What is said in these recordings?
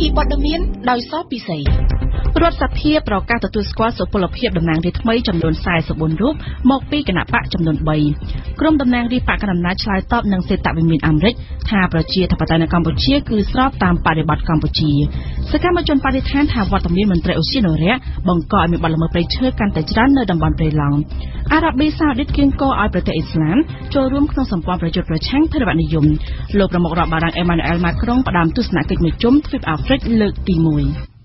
ពីព័ត៌មានដោយសពិសីរដ្ឋសភាប្រកាសទទួលស្គាល់សុពលភាពតំណាងរាស្ត្រថ្មីចំនួន44រូបមកពីគណៈបកចំនួន3ក្រុមតំណាងរាស្ត្របកកណ្ដាលអំណាចឆ្លើយតបនឹងសេតវិមានអាមេរិកថាប្រជាធិបតេយ្យនៅកម្ពុជាគឺស្របតាមបរិបទកម្ពុជាសកម្មជនបដិថានថាវត្តមានមន្ត្រីអូសៀនរ៉ាបង្កឲ្យមានបទល្មើសព្រៃឈើកាន់តែច្រើននៅតំបន់ព្រៃឡង់អារ៉ាប៊ីសាអូឌីតគៀងគរឲ្យប្រទេសអ៊ីស្លាមចូលរួមក្នុងសម្ព័ន្ធប្រយុទ្ធប្រឆាំងថេរវានិយមលោកប្រមុខរដ្ឋបារាំងអេម៉ានូអែលម៉ាក្រុងផ្ដាំទស្សនកិច្ចមួយជុំទ្វីបអាហ្វ្រិកលើកទី1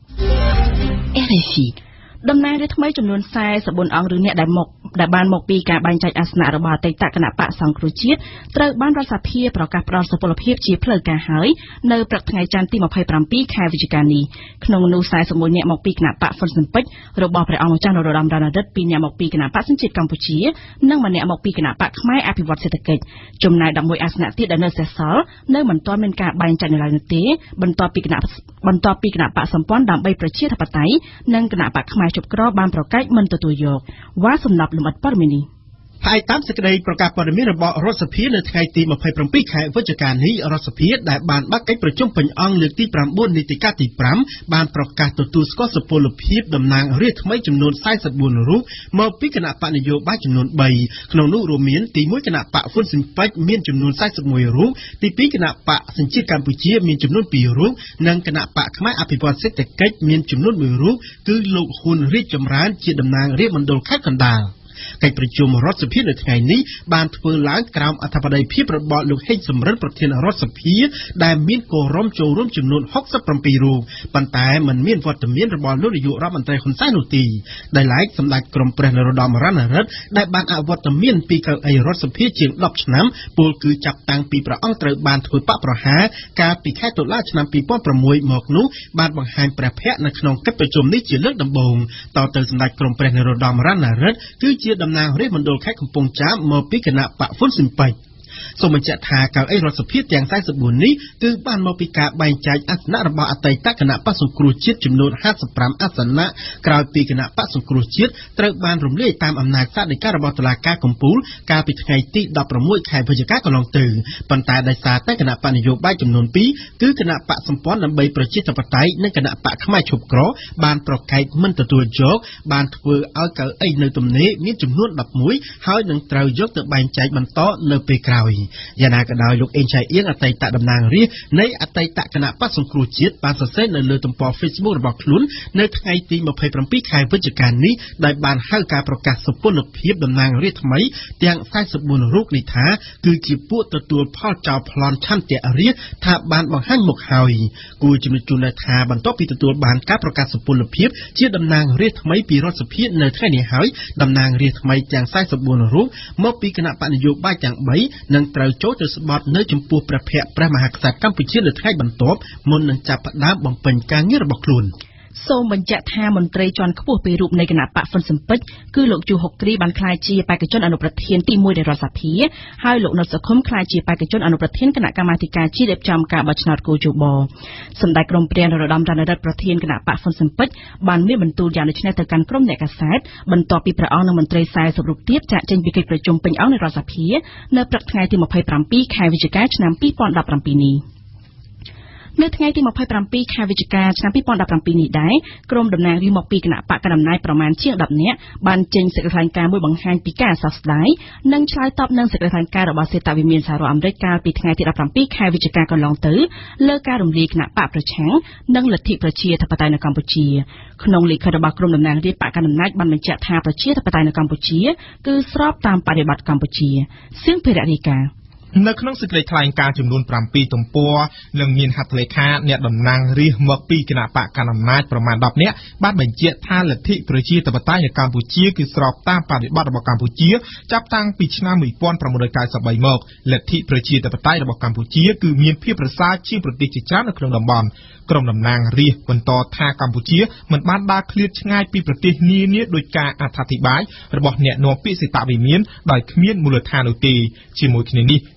RFI តំណាងរាស្ត្រថ្មីចំនួន44អង្គឬអ្នកដែលបានមកពីការបែងចែកអាសនៈរបស់អតីតគណៈបកសង្គ្រោះជាតិត្រូវបានរដ្ឋសភាប្រកាសផ្ដល់សុពលភាពជាផ្លូវការហើយនៅព្រឹកថ្ងៃច័ន្ទទី27ខែវិច្ឆិកានេះក្នុងនោះ41អ្នកមកពីគណៈបកហ៊ុនស៊ិនពេជ្ររបស់ព្រះអង្គម្ចាស់នរោត្តមរណរដ្ឋ2អ្នកមកពីគណៈបកសញ្ជាតិកម្ពុជានិងម្នាក់មកពីគណៈបកខ្មែរអភិវឌ្ឍសេដ្ឋកិច្ចចំណែក11អាសនៈទៀតដែលនៅសេសសល់នៅមិនទាន់មានការបែងចែកនៅឡើយនោះទេបន្ទាប់ពីគណៈបកសម្ព័ន្ធដើម្បីប្រជាធិបតេយ្យនិងគណៈបកខ្មែរជប់ក្របានប្រកែកមិនទទួលយកវ៉ាសំណាប់លំអិតព័ត៌មាននេះហើយតាមសេចក្តីប្រកាសព័ត៌មានរបស់រដ្ឋសភានៅថ្ងៃទី27ខែវិច្ឆិកានេះរដ្ឋសភាដែលបានបើកកិច្ចប្រជុំពេញអង្គលើកទី9នីតិកាលទី5បានប្រកាសទទួលស្គាល់សុពលភាពតំណាងរាស្ត្រថ្មីចំនួន44រូបមកពីគណៈបកនយោបាយចំនួន3ក្នុងនោះរួមមានទី1គណៈបកហ៊ុនស៊ិនពេជ្រមានចំនួន41រូបទី2គណៈបកសញ្ជាតិកម្ពុជាមានចំនួន2រូបនិងគណៈបកខ្មែរអភិវឌ្ឍសេដ្ឋកិច្ចមានចំនួន1រូបគឺលោកហ៊ុនរីកចម្រើនជាតំណាងរាស្ត្រមណ្ឌលខេត្តកណ្ដាលកិច្ចប្រជុំរដ្ឋសភានៅថ្ងៃនេះបានធ្វើឡើងក្រោមអធិបតីភាពរបស់លោកហេងសំរិនប្រធានរដ្ឋសភាដែលមានគោរមចូលរួមចំនួន67រូបប៉ុន្តែមិនមានវត្តមានរបស់លោកនាយករដ្ឋមន្ត្រីហ៊ុនសែននោះទេដែលឡែកសម្ដេចក្រមព្រះនរោត្តមរណរដ្ឋដែលបានអវត្តមានពីកៅអីរដ្ឋសភាជាង10ឆ្នាំពលគឺចាប់តាំងពីព្រះអង្គត្រូវបានធ្វើបកប្រហារកាលពីខែតុលាឆ្នាំ2006មកនោះបានបង្ហាញព្រះភ័ក្ត្រនៅក្នុងកិច្ចប្រជុំនេះជាលើកដំបូងតទៅសម្ដេចក្រមព្រះនរោត្តមរណរដ្ឋគឺជាតំណាងរាស្ត្រមណ្ឌលខេត្តកំពង់ចាមមកពីគណៈបកហ៊ុនស៊ិនពេជ្រសូមបញ្ជាក់ថាកៅអីរដ្ឋសភាទាំង44នេះគឺបានមកពីការបែងចែកអាសនៈរបស់អតីតគណៈបកសង្គ្រោះជាតិចំនួន55អាសនៈក្រោយពីគណៈបកសង្គ្រោះជាតិត្រូវបានរំលាយតាមអំណាចសាធិការរបស់តុលាការកំពូលកាលពីថ្ងៃទី16ខែវិច្ឆិកាកន្លងទៅប៉ុន្តែដោយសារតែគណៈបកនយោបាយចំនួន2គឺគណៈបកសម្ព័ន្ធដើម្បីប្រជាធិបតេយ្យនិងគណៈបកខ្មែរឈប់ក្របានប្រកែកមិនទទួលយកបានធ្វើឲ្យកៅអីនៅទំនេរមានចំនួន11ហើយនឹងត្រូវយកទៅបែងចែកបន្តនៅពេលក្រោយយ៉ាងណាក៏ដោយលោកអេងឆៃអៀងអតីតតំណាងរាស្ត្រនៃអតីតគណៈបក្សសង្គ្រោះជាតិបានសរសេរនៅលើទំព័រ Facebook របស់ខ្លួននៅថ្ងៃទី27ខែវិច្ឆិកានេះដោយបានហៅការប្រកាសសុពលភាពតំណាងរាស្ត្រថ្មីទាំង44រូបនេះថាគឺជាពួកទទួលផលចោលប្លន់ឆន្ទៈរាស្ត្រថាបានបង្ហាញមុខហើយគួរជំរាបជូនថាបន្ទាប់ពីទទួលបានការប្រកាសសុពលភាពជាតំណាងរាស្ត្រថ្មីពីរដ្ឋសភានៅថ្ងៃនេះហើយតំណាងរាស្ត្រថ្មីទាំង44រូបមកពីគណៈបកនយោបាយទាំង3នឹងត្រូវចូលទៅស្បត់នៅចំពោះព្រះភ័ក្ត្រព្រះមហាក្សត្រកម្ពុជានៅថ្ងៃបន្ទាប់មុននឹងចាប់ផ្ដើមបំពេញការងាររបស់ខ្លួនសូមបញ្ជាក់ថាមន្ត្រីជាន់ខ្ពស់ពីរូបនៃគណៈបកហ៊ុនស៊ិនពេជ្រគឺលោកជូហុកគ្រីបានក្លាយជាបេក្ខជនអនុប្រធានទី1នៃរដ្ឋសភាហើយលោកនុតសុខុមក្លាយជាបេក្ខជនអនុប្រធានគណៈកម្មាធិការជាតិរៀបចំការបោះឆ្នោតគូជបសម្ដេចក្រមព្រះនរោត្តមរណរដ្ឋប្រធានគណៈបកហ៊ុនស៊ិនពេជ្របានមានបន្ទូលយ៉ាងដូចនេះទៅកាន់ក្រុមអ្នកកាសែតបន្ទាប់ពីព្រះអង្គនិងមន្ត្រី40រូបទៀតចាក់ចេញពីកិច្ចប្រជុំពេញអង្គនៃរដ្ឋសភានៅព្រឹកថ្ងៃទី27ខែវិច្ឆិកាឆ្នាំ2017នេះនៅថ្ងៃទី27ខែវិច្ឆិកាឆ្នាំ2017នេះដែរក្រុមតំណាងរាស្ត្រមកពីគណៈបកកណ្ដាលអំណាចប្រមាណជាង10នាក់បានចេញសេចក្តីថ្លែងការណ៍មួយបង្ហាញពីការសោកស្ដាយនិងឆ្លើយតបនឹងសេចក្តីថ្លែងការណ៍របស់សេតវិមានសហរដ្ឋអាមេរិកកាលពីថ្ងៃទី17ខែវិច្ឆិកាកន្លងទៅលើការរំលាយគណៈបកប្រឆាំងនិងលទ្ធិប្រជាធិបតេយ្យនៅកម្ពុជាក្នុងលិខិតរបស់ក្រុមតំណាងរាស្ត្របកកណ្ដាលអំណាចបានបញ្ជាក់ថាប្រជាធិបតេយ្យនៅកម្ពុជាគឺស្របតាមបរិបទកម្ពុជាសៀងភិរៈរាយការណ៍នៅក្នុងសេចក្តីថ្លែងការណ៍ចំនួន7ទំព័រនិងមានហត្ថលេខាអ្នកតំណាងរាស្ត្រមកពីគណៈបកកណ្ដាលអំណាចប្រមាណ10នាក់បានបញ្ជាក់ថាលទ្ធិប្រជាធិបតេយ្យនៅកម្ពុជាគឺស្របតាមបរិបទរបស់កម្ពុជាចាប់តាំងពីឆ្នាំ1993មកលទ្ធិប្រជាធិបតេយ្យរបស់កម្ពុជាគឺមានភាពប្រសើរជាងប្រទេសជាច្រើននៅក្នុងតំបន់ក្រុមតំណាងរាស្ត្របន្តថាកម្ពុជាមិនបានដើរឃ្លាតឆ្ងាយពីប្រទេសនានាដោយការអត្ថាធិប្បាយរបស់អ្នកនាំពាក្យសេតវិមានដោយគ្មានមូលដ្ឋាននោះទេជាមួយគ្នានេះ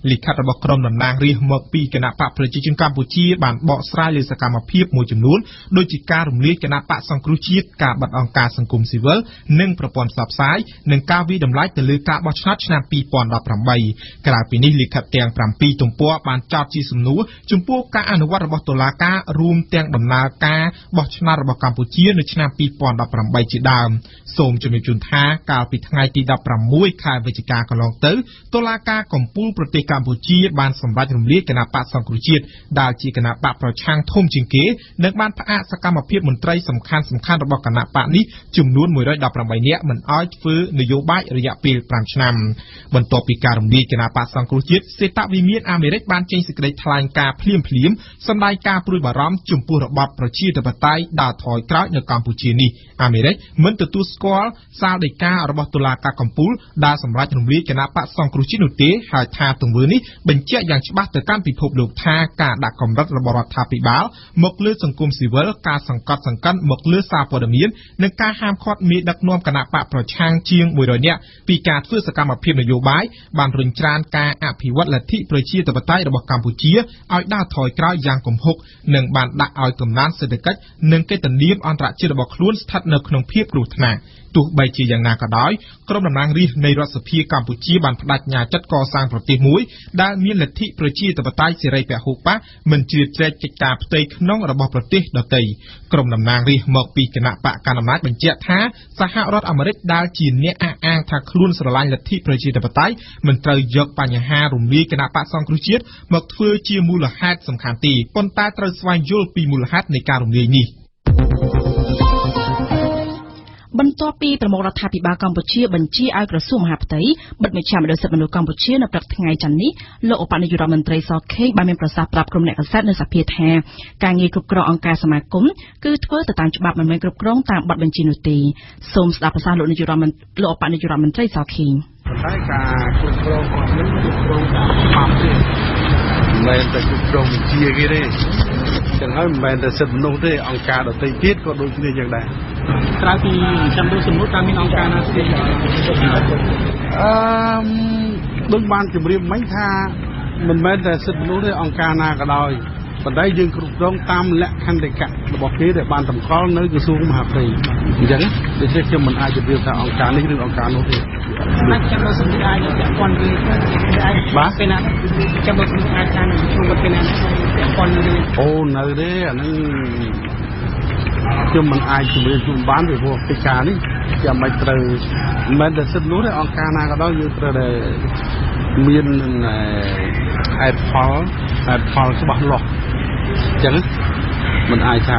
លិខិតរបស់ក្រុមតំណាងរាស្ត្រមកពីគណៈបកប្រជាជនកម្ពុជាបានបកស្រាយលើសកម្មភាពមួយចំនួនដូចជាការរំលាយគណៈបកសង្គ្រោះជាតិការបាត់អង្គការសង្គមស៊ីវិលនិងប្រព័ន្ធផ្សព្វផ្សាយនិងការវិតម្លៃទៅលើការបោះឆ្នោតឆ្នាំ2018ក្រៅពីនេះលិខិតទាំង7ទំព័របានចោទជាសំណួរចំពោះការអនុវត្តរបស់តុលាការរួមទាំងដំណើរការបោះឆ្នោតរបស់កម្ពុជានៅឆ្នាំ2018ជាដើមសូមជំរាបជូនថាកាលពីថ្ងៃទី16ខែវិច្ឆិកាកន្លងទៅតុលាការកំពូលប្រទេសកម្ពុជាបានសម្រេចរំលាយគណៈបកសង្គ្រោះជាតិដែលជាគណៈបកប្រឆាំងធំជាងគេនិងបានផ្អាកសកម្មភាពមន្ត្រីសំខាន់ៗរបស់គណៈបកនេះចំនួន118នាក់មិនឲ្យធ្វើនយោបាយរយៈពេល5ឆ្នាំបន្ទាប់ពីការរំលាយគណៈបកសង្គ្រោះជាតិសេតវិមានអាមេរិកបានចេញសេចក្តីថ្លែងការណ៍ភ្លាមៗសម្ដែងការព្រួយបារម្ភចំពោះរបបប្រជាធិបតេយ្យដើរថយក្រោយនៅកម្ពុជានេះអាមេរិកមិនទទួលស្គាល់សាលដីការបស់តុលាការកំពូលដែលសម្រេចរំលាយគណៈបកសង្គ្រោះជាតិនោះទេហើយថាទង្វើនេះបញ្ជាក់យ៉ាងច្បាស់ទៅកាន់ពិភពលោកថាការដាក់កម្រិតរបស់រដ្ឋាភិបាលមកលើសង្គមស៊ីវិលការសង្កត់សង្កិនមកលើសារព័ត៌មាននិងការហាមឃាត់មេដឹកនាំគណៈបកប្រឆាំងជាង100នាក់ពីការធ្វើសកម្មភាពនយោបាយបានរុញច្រានការអភិវឌ្ឍលទ្ធិប្រជាធិបតេយ្យរបស់កម្ពុជាឲ្យដើរថយក្រោយយ៉ាងគំហុកនិងបានដាក់ឲ្យកំណើនសេដ្ឋកិច្ចនិងកិត្តិនាមអន្តរជាតិរបស់ខ្លួនស្ថិតនៅក្នុងភាពគ្រោះថ្នាក់ទោះបីជាយ៉ាងណាក៏ដោយក្រុមតំណាងរាស្ត្រនៃរដ្ឋសភាកម្ពុជាបានបដិញ្ញាចិត្តកសាងប្រទេសមួយដែលមានលទ្ធិប្រជាធិបតេយ្យសេរីពហុបកមិនជ្រៀតជ្រែកកិច្ចការផ្ទៃក្នុងរបស់ប្រទេសដទៃក្រុមតំណាងរាស្ត្រមកពីគណៈបកកណ្ដាលអំណាចបញ្ជាក់ថាសហរដ្ឋអាមេរិកដែលជាអ្នកអះអាងថាខ្លួនស្រឡាញ់លទ្ធិប្រជាធិបតេយ្យមិនត្រូវយកបញ្ហារំលាយគណៈបកសង្គ្រោះជាតិមកធ្វើជាមូលហេតុសំខាន់ទេប៉ុន្តែត្រូវស្វែងយល់ពីមូលហេតុនៃការរំលាយនេះបន្ទាប់ពីប្រមុខរដ្ឋាភិបាលកម្ពុជាបញ្ជាឲ្យក្រសួងមហាផ្ទៃបិទមជ្ឈមណ្ឌលសិទ្ធិមនុស្សកម្ពុជានៅព្រឹកថ្ងៃច័ន្ទនេះលោកឧបនាយករដ្ឋមន្ត្រីសខេងបានមានប្រសាសន៍ប្រាប់ក្រុមអ្នកកាសែតនៅសភាថាការងារគ្រប់គ្រងអង្គការសមាគមគឺធ្វើទៅតាមច្បាប់មិនមែនគ្រប់គ្រងតាមបទបញ្ជានោះទេសូមស្ដាប់ប្រសាសន៍លោកឧបនាយករដ្ឋមន្ត្រីសខេងតែការគ្រប់គ្រងគាត់នឹងគ្រប់គ្រងតាមច្បាប់ទេមិនមែនតែគ្រប់គ្រងវិជាគេទេចឹងហើយមិនមែនតែសិទ្ធិមនុស្សទេអង្គការដទៃទៀតក៏ដូចគ្នាយ៉ាងដែរក្រៅពីចំនួនសំណួរតើមានអង្គការណាទៀតដូចបានជម្រាបមិញថាមិនមែនតែសិទ្ធិមនុស្សទេអង្គការណាក៏ដោយប៉ុន្តែយើងគ្រប់គ្រងតាមលក្ខន្តិកៈរបស់គេដែលបានតម្កល់នៅក្រសួងមហាផ្ទៃអញ្ចឹងដូច្នេះខ្ញុំមិនអាចជម្រាបថាអង្គការនេះឬអង្គការនោះទេណាស់ចាំដល់សម្រាប់អាចពាក់ព័ន្ធvớiអាចបាទពេលណាចាំដល់សម្រាប់អាចតាមជួបពេលណាពាក់ព័ន្ធអូនៅទេអាហ្នឹងខ្ញុំមិនអាចជម្រាបជូនបានពីព្រោះកិច្ចការនេះចាំមិនត្រូវមិនមែនតែសិទ្ធិនោះទេអង្គការណាក៏ដោយយើងត្រូវតែមានហេតុផលច្បាស់លាស់អញ្ចឹងមិនអាចថា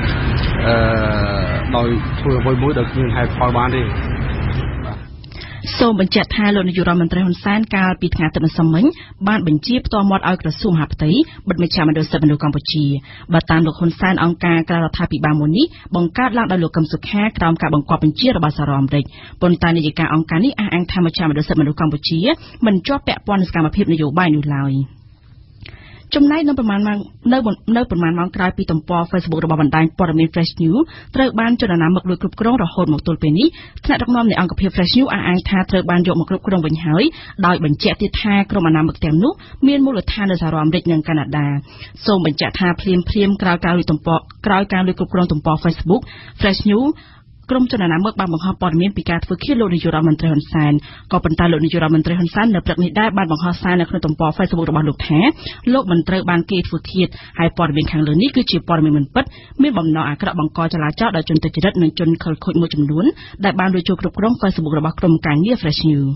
ដោយធ្វើអ្វីមួយដោយគ្មានហេតុផលបានទេសូមបញ្ជាក់ថាលោកនាយករដ្ឋមន្ត្រីហ៊ុនសែនកាលពីថ្ងៃអាទិត្យម្សិលមិញបានបញ្ជាផ្ទាល់មាត់ឲ្យក្រសួងមហាផ្ទៃបិទមជ្ឈមណ្ឌលសិទ្ធិមនុស្សកម្ពុជាបើតាមលោកហ៊ុនសែនអង្គការក្រៅរដ្ឋាភិបាលមួយនេះបង្កើតឡើងដោយលោកកឹមសុខាក្រោមការបង្គាប់បញ្ជារបស់សហរដ្ឋអាមេរិកប៉ុន្តែនាយិកាអង្គការនេះអះអាងថាមជ្ឈមណ្ឌលសិទ្ធិមនុស្សកម្ពុជាមិនជាប់ពាក់ព័ន្ធនឹងសកម្មភាពនយោបាយនោះឡើយចំណែកនៅប្រមាណម៉ោងក្រោយពីទំព័រ Facebook របស់បណ្ដាញព័ត៌មាន Fresh News ត្រូវបានចលនាមកលួចគ្រប់គ្រងរហូតមកទល់ពេលនេះថ្នាក់ដឹកនាំនៃអង្គភាព Fresh News អះអាងថាត្រូវបានយកមកគ្រប់គ្រងវិញហើយដោយបញ្ជាក់ទៀតថាក្រុមអាណាមិកទាំងនោះមានមូលដ្ឋាននៅសហរដ្ឋអាមេរិកនិងកាណាដាសូមបញ្ជាក់ថាភ្លាមក្រោយការលួចគ្រប់គ្រងទំព័រ Facebook Fresh Newsក្រុមចលនាមើលបានបង្ហោះព័ត៌មានពីការធ្វើឃាតលោកនាយករដ្ឋមន្ត្រីហ៊ុនសែនក៏ប៉ុន្តែលោកនាយករដ្ឋមន្ត្រីហ៊ុនសែននៅព្រឹកនេះដែរបានបង្ហោះសារនៅក្នុងទំព័រ Facebook របស់លោកថាលោកមិនត្រូវបានគេធ្វើឃាតហើយព័ត៌មានខាងលើនេះគឺជាព័ត៌មានមិនពិតមានបំណងអាក្រក់បង្កចលាចលដល់ជនទុច្ចរិតនិងជនខិលខូចមួយចំនួនដែលបានរួចចូលគ្រប់គ្រង Facebook របស់ក្រុមការងារ Fresh News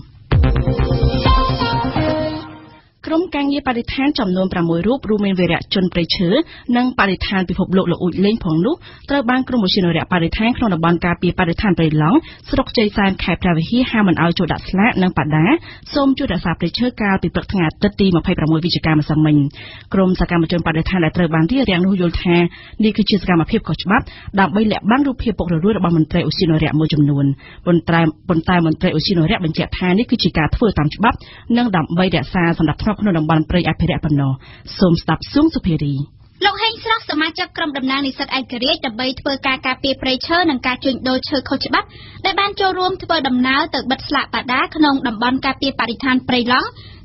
ក្រុមការងារបរិស្ថានចំនួន6រូបរួមមានវីរៈជនព្រៃឈើនិងបរិស្ថានពិភពលោកលោកអ៊ូចលេងផងនោះត្រូវបានក្រុមឧទ្យានុរក្សបរិស្ថានក្នុងតំបន់ការពារបរិស្ថានព្រៃឡង់ស្រុកជ័យសែនខេត្តព្រះវិហារហាមមិនឲ្យចូលដាក់ស្លាកនិងបដាសូមជួយរក្សាព្រៃឈើកាលពីព្រឹកថ្ងៃអាទិត្យទី26វិច្ឆិកាម្សិលមិញក្រុមសកម្មជនបរិស្ថានដែលត្រូវបានរារាំងនោះយល់ថានេះគឺជាសកម្មភាពខុសច្បាប់ដើម្បីលាក់បាំងរូបភាពពុករលួយរបស់មន្ត្រីឧទ្យានុរក្សមួយចំនួនប៉ុន្តែមន្ត្រីឧទ្យានុរក្សបញ្ជាក់ថានេះគឺជាការធ្វើតាមច្បាប់និងដើម្បីរក្សាសណ្ដាប់ធ្នាប់ក្នុងតំបន់ព្រៃអភិរក្សប៉ុណ្ណោះសូមស្ដាប់ស៊ុងសុភារីលោកហេងស្រស់សមាជិកក្រុមតំណាងនិស្សិតឯករាជ្យដើម្បីធ្វើការការពារព្រៃឈើនិងការជួញដូរឈើខុសច្បាប់ដែលបានចូលរួមធ្វើដំណើរទៅបិទស្លាកបដាក្នុងតំបន់ការពារបរិស្ថានព្រៃឡង់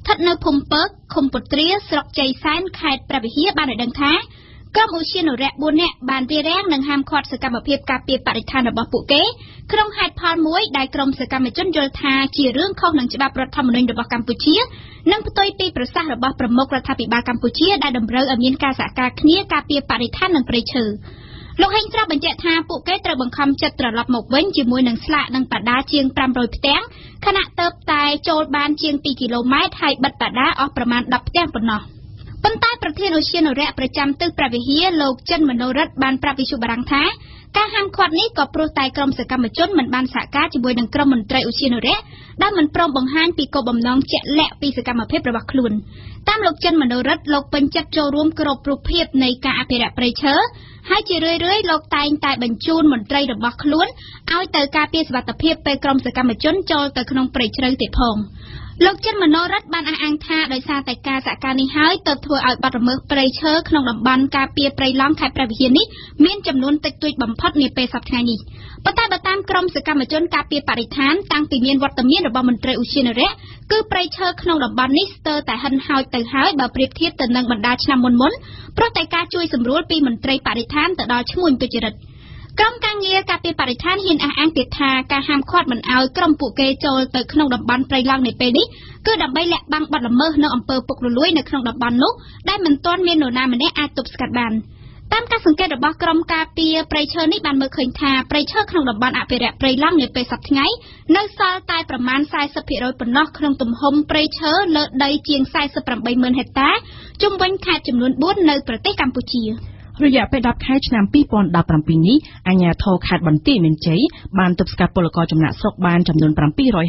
ថិតនៅភូមិពើកឃុំពុត្រាស្រុកជ័យសែនខេត្តព្រះវិហារបានឲ្យដឹងថាក្រុមឧទ្យានុរក្ស4នាក់បានរារាំងនិងហាមឃាត់សកម្មភាពការពារបរិស្ថានរបស់ពួកគេក្នុងហេតុផលមួយដែលក្រុមសកម្មជនយល់ថាជារឿងខុសនឹងច្បាប់រដ្ឋធម្មនុញ្ញរបស់កម្ពុជានិងផ្ទុយពីប្រសាសន៍របស់ប្រមុខរដ្ឋាភិបាលកម្ពុជាដែលតម្រូវឲ្យមានការសហការគ្នាការពារបរិស្ថាននិងព្រៃឈើលោកហេងត្រាប់បញ្ជាក់ថាពួកគេត្រូវបង្ខំចិត្តត្រឡប់មកវិញជាមួយនឹងស្លាកនិងបដាជាង500ផ្ទាំងខណៈទៅតែចូលបានជាង2គីឡូម៉ែត្រហើយបិទបដាអស់ប្រមាណ10ផ្ទាំងប៉ុណ្ណោះប៉ុន្តែប្រធានឧទ្យានុរក្សប្រចាំទិសព្រះវិហារលោកចិនមនោរិទ្ធបានប្រាប់វិទ្យុបារាំងថាការហាមឃាត់នេះក៏ព្រោះតែក្រុមសកម្មជនមិនបានសហការជាមួយនឹងក្រុមមន្ត្រីឧទ្យានុរក្សដែលមិនព្រមបង្ហាញពីគោលបំណងជាក់លាក់ពីសកម្មភាពរបស់ខ្លួនតាមលោកចិនមនោរិទ្ធលោកពេញចិត្តចូលរួមគ្រប់រូបភាពនៃការអភិរក្សព្រៃឈើហើយជារឿយៗលោកតែងតែបញ្ជូនមន្ត្រីរបស់ខ្លួនឲ្យទៅការពារសុវត្ថិភាពពេលក្រុមសកម្មជនចូលទៅក្នុងព្រៃជ្រៅទៀតផងលោកចិនមនោរិទ្ធបានអះអាងថាដោយសារតែការសហការនេះហើយទើបធ្វើឲ្យបាត់រមើសព្រៃឈើក្នុងតំបន់ការពារព្រៃឡង់ខេត្តព្រះវិហារនេះមានចំនួនតិចតួចបំផុតនាពេលសប្តាហ៍នេះប៉ុន្តែបើតាមក្រុមសកម្មជនការពារបរិស្ថានតាំងពីមានវត្តមានរបស់មន្ត្រីឧទ្យានុរក្សគឺព្រៃឈើក្នុងតំបន់នេះស្ទើរតែហិនហោចទៅហើយបើប្រៀបធៀបទៅនឹងបណ្ដាឆ្នាំមុនព្រោះតែការជួយសម្រួលពីមន្ត្រីបរិស្ថានទៅដល់ឈ្មួញទុច្ចរិតក្រុមការងារការពារបរិស្ថានហ៊ានអះអាងទៀតថាការហាមឃាត់មិនឲ្យក្រុមពួកគេចូលទៅក្នុងតំបន់ព្រៃឡង់នៅពេលនេះគឺដើម្បីលាក់បាំងបទល្មើសនៅអំពើពុករលួយនៅក្នុងតំបន់នោះដែលមិនទាន់មាននរណាម្នាក់អាចទប់ស្កាត់បានតាមការសង្កេតរបស់ក្រុមការពារព្រៃឈើនេះបានមើលឃើញថាព្រៃឈើក្នុងតំបន់អភិរក្សព្រៃឡង់នាពេលសប្តាហ៍ថ្ងៃនៅសល់តែប្រមាណ 40% ប៉ុណ្ណោះក្នុងទំហំព្រៃឈើលើដីជាង 48,000 ហិកតាជុំវិញខេត្តចំនួន 4 នៅប្រទេសកម្ពុជារយៈពេល10ខែឆ្នាំ2017នេះអាជ្ញាធរខេត្តបន្ទាយមានជ័យបានទប់ស្កាត់ពលករចំណាក់ស្រុកបានចំនួន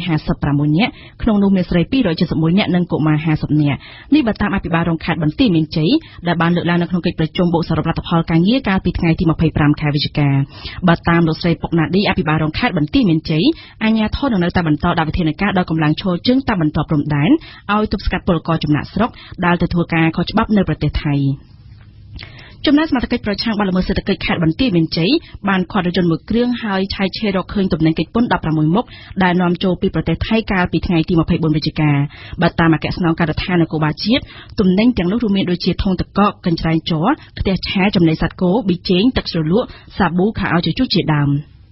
756នាក់ក្នុងនោះមានស្រី271នាក់និងកុមារ50នាក់នេះបើតាមអភិបាលរងខេត្តបន្ទាយមានជ័យដែលបានលើកឡើងនៅក្នុងកិច្ចប្រជុំបូកសរុបលទ្ធផលការងារកាលពីថ្ងៃទី25ខែវិច្ឆិកាបើតាមលោកស្រីពុកណាឌីអភិបាលរងខេត្តបន្ទាយមានជ័យអាជ្ញាធរនៅតែបន្តដាក់វិធានការដល់កម្លាំងឈរជើងតាមបន្ទាប់ព្រំដែនឲ្យទប់ស្កាត់ពលករចំណាក់ស្រុកដែលទៅធ្វើការខុសច្បាប់នៅប្រទេសថៃចំណែកសមាជិកប្រឆាំងបទល្មើសសេដ្ឋកិច្ចខេត្តបន្ទាយមានជ័យបានខាត់រថយន្តមួយគ្រឿងហើយឆែកឆេររកឃើញទំនិញកិច្ចពន្ធ16មុខដែលនាំចូលពីប្រទេសថៃកាលពីថ្ងៃទី24វិច្ឆិកាបើតាមអគ្គស្នងការដ្ឋាននគរបាលជាតិទំនិញទាំងនោះរួមមានដូចជាធុងទឹកកកកញ្ច្រែងជ័រខ្ទះឆាចំណីសត្វគោប៊ីចេងទឹកជ្រលក់សាប៊ូខោអាវជជុះជាដើម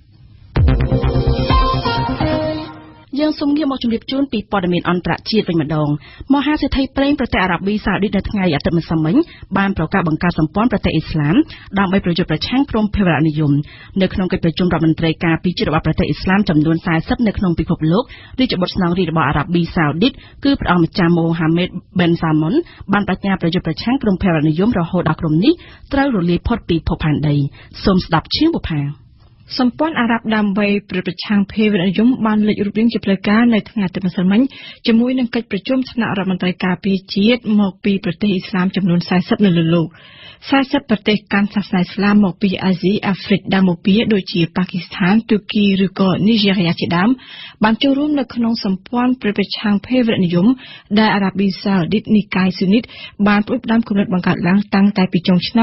យើងសូមងាកមកជម្រាបជូនពីព័ត៌មានអន្តរជាតិវិញម្ដងមហាសេដ្ឋីប្រេងប្រទេសអារ៉ាប៊ីសាអូឌីតនៅថ្ងៃអាទិត្យម្សិលមិញបានប្រកាសបង្កើតសម្ព័ន្ធប្រទេសអ៊ីស្លាមដើម្បីប្រយុទ្ធប្រឆាំងក្រុមភេរវនិយមនៅក្នុងកិច្ចប្រជុំរដ្ឋមន្ត្រីការពារជាតិរបស់ប្រទេសអ៊ីស្លាមចំនួន40នៅក្នុងពិភពលោករាជបុត្រស្នងរាជរបស់អារ៉ាប៊ីសាអូឌីតគឺព្រះអង្គម្ចាស់ម៉ូហាម៉េតប៊ិនសាមុនបានបញ្ញាប្រយុទ្ធប្រឆាំងក្រុមភេរវនិយមរហូតដល់ក្រុមនេះត្រូវរលាយផុតពីភពផែនដីសូមស្ដាប់ឈៀងបុផាសម្ព័ន្ធអារ៉ាប់ដើម្បីប្រឆាំងភេរវនិយមបានលេចរូបរាងជាផ្លូវការនៅថ្ងៃអាទិត្យម្សិលមិញជាមួយនឹងកិច្ចប្រជុំថ្នាក់រដ្ឋមន្ត្រីការពារជាតិមកពីប្រទេសអ៊ីស្លាមចំនួន40នៅលើលោក40ប្រទេសកាន់សាសនាអ៊ីស្លាមមកពីអាស៊ីអាហ្វ្រិកដើមបូព៌ាដូចជាប៉ាគីស្ថានទូគីឬក៏នីហ្សេរីយ៉ាជាដើមបានចូលរួមនៅក្នុងសម្ព័ន្ធប្រឆាំងភេរវនិយមដែលអារ៉ាប៊ីសាអូឌីតនីកាយស៊ូនីតបានផ្ដួចផ្ដើមគំនិតបង្កើតឡើងតាំងតែពីចុងឆ្នាំ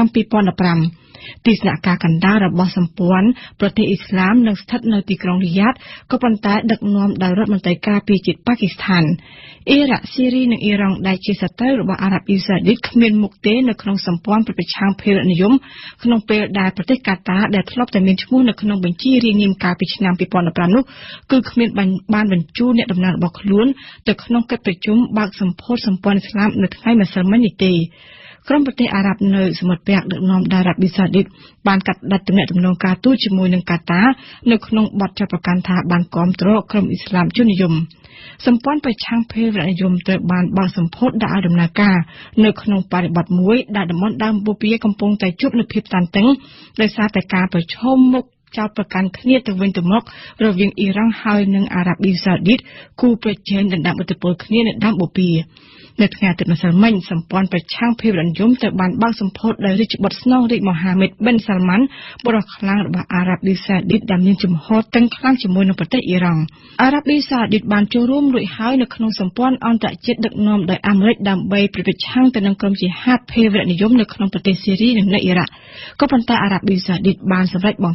2015ទីស្នាក់ការកណ្ដាលរបស់សម្ព័ន្ធប្រទេសអ៊ីស្លាមនឹងស្ថិតនៅទីក្រុងរីយ៉ាតក៏ប៉ុន្តែដឹកនាំដោយរដ្ឋមន្ត្រីការពារជាតិប៉ាគីស្ថានអ៊ីរ៉ាក់ស៊ីរីនិងអ៊ីរ៉ង់ដែលជាសត្រូវរបស់អារ៉ាប៊ីសាអូឌីតគ្មានមុខទេនៅក្នុងសម្ព័ន្ធប្រឆាំងភេរវនិយមក្នុងពេលដែលប្រទេសកាតាដែលធ្លាប់តែមានឈ្មោះនៅក្នុងបញ្ជីរាយនាមកាលពីឆ្នាំ2015នោះគឺគ្មានបានបញ្ជូនអ្នកដំណើររបស់ខ្លួនទៅក្នុងកិច្ចប្រជុំបើកសម្ពោធសម្ព័ន្ធអ៊ីស្លាមនៅថ្ងៃម្សិលមិញនេះទេក្រុមប្រទេសអារ៉ាប់នៅសមុទ្រពាក់ដឹកនាំដោយអារ៉ាប៊ីសាអូឌីតបានកាត់ផ្តាច់ទំនាក់ទំនងការទូតជាមួយនឹងកាតានៅក្នុងបទចោទប្រកាន់ថាបានគាំទ្រក្រុមអ៊ីស្លាមជននិយមសម្ព័ន្ធប្រឆាំងភេរវនិយមត្រូវបានបើកសម្ពោធដាក់ឲ្យដំណើរការនៅក្នុងបរិបទមួយដែលតំបន់ដើមបូព៌ាកំពុងតែជួបនូវភាពតានតឹងដោយសារតែការប្រឈមមុខចោទប្រកាន់គ្នាទៅវិញទៅមករវាងអ៊ីរ៉ង់ហើយនិងអារ៉ាប៊ីសាអូឌីតគូប្រជែងដណ្ដើមឥទ្ធិពលគ្នានៅដើមបូព៌ានៅថ្ងៃអាទិត្យម្សិលមិញសម្ព័ន្ធប្រឆាំងភេរវនិយមត្រូវបានបើកសម្ពោធដោយរាជបុត្រស្នងរាជម៉ូហាម៉េតប៊ិនសាល់ម៉ាន់បុរសខ្លាំងរបស់អារ៉ាប៊ីសាអូឌីតដែលមានជំហរតឹងខ្លាំងជាមួយនឹងប្រទេសអ៊ីរ៉ង់អារ៉ាប៊ីសាអូឌីតបានចូលរួមរួចហើយនៅក្នុងសម្ព័ន្ធអន្តរជាតិដឹកនាំដោយអាមេរិកដើម្បីប្រឆាំងទៅនឹងក្រុមជាហាតភេរវនិយមនៅក្នុងប្រទេសស៊ីរីនិងនៅអ៊ីរ៉ាក់ក៏ប៉ុន្តែអារ៉ាប៊ីសាអូឌីតបានសម្រេចបង្កើត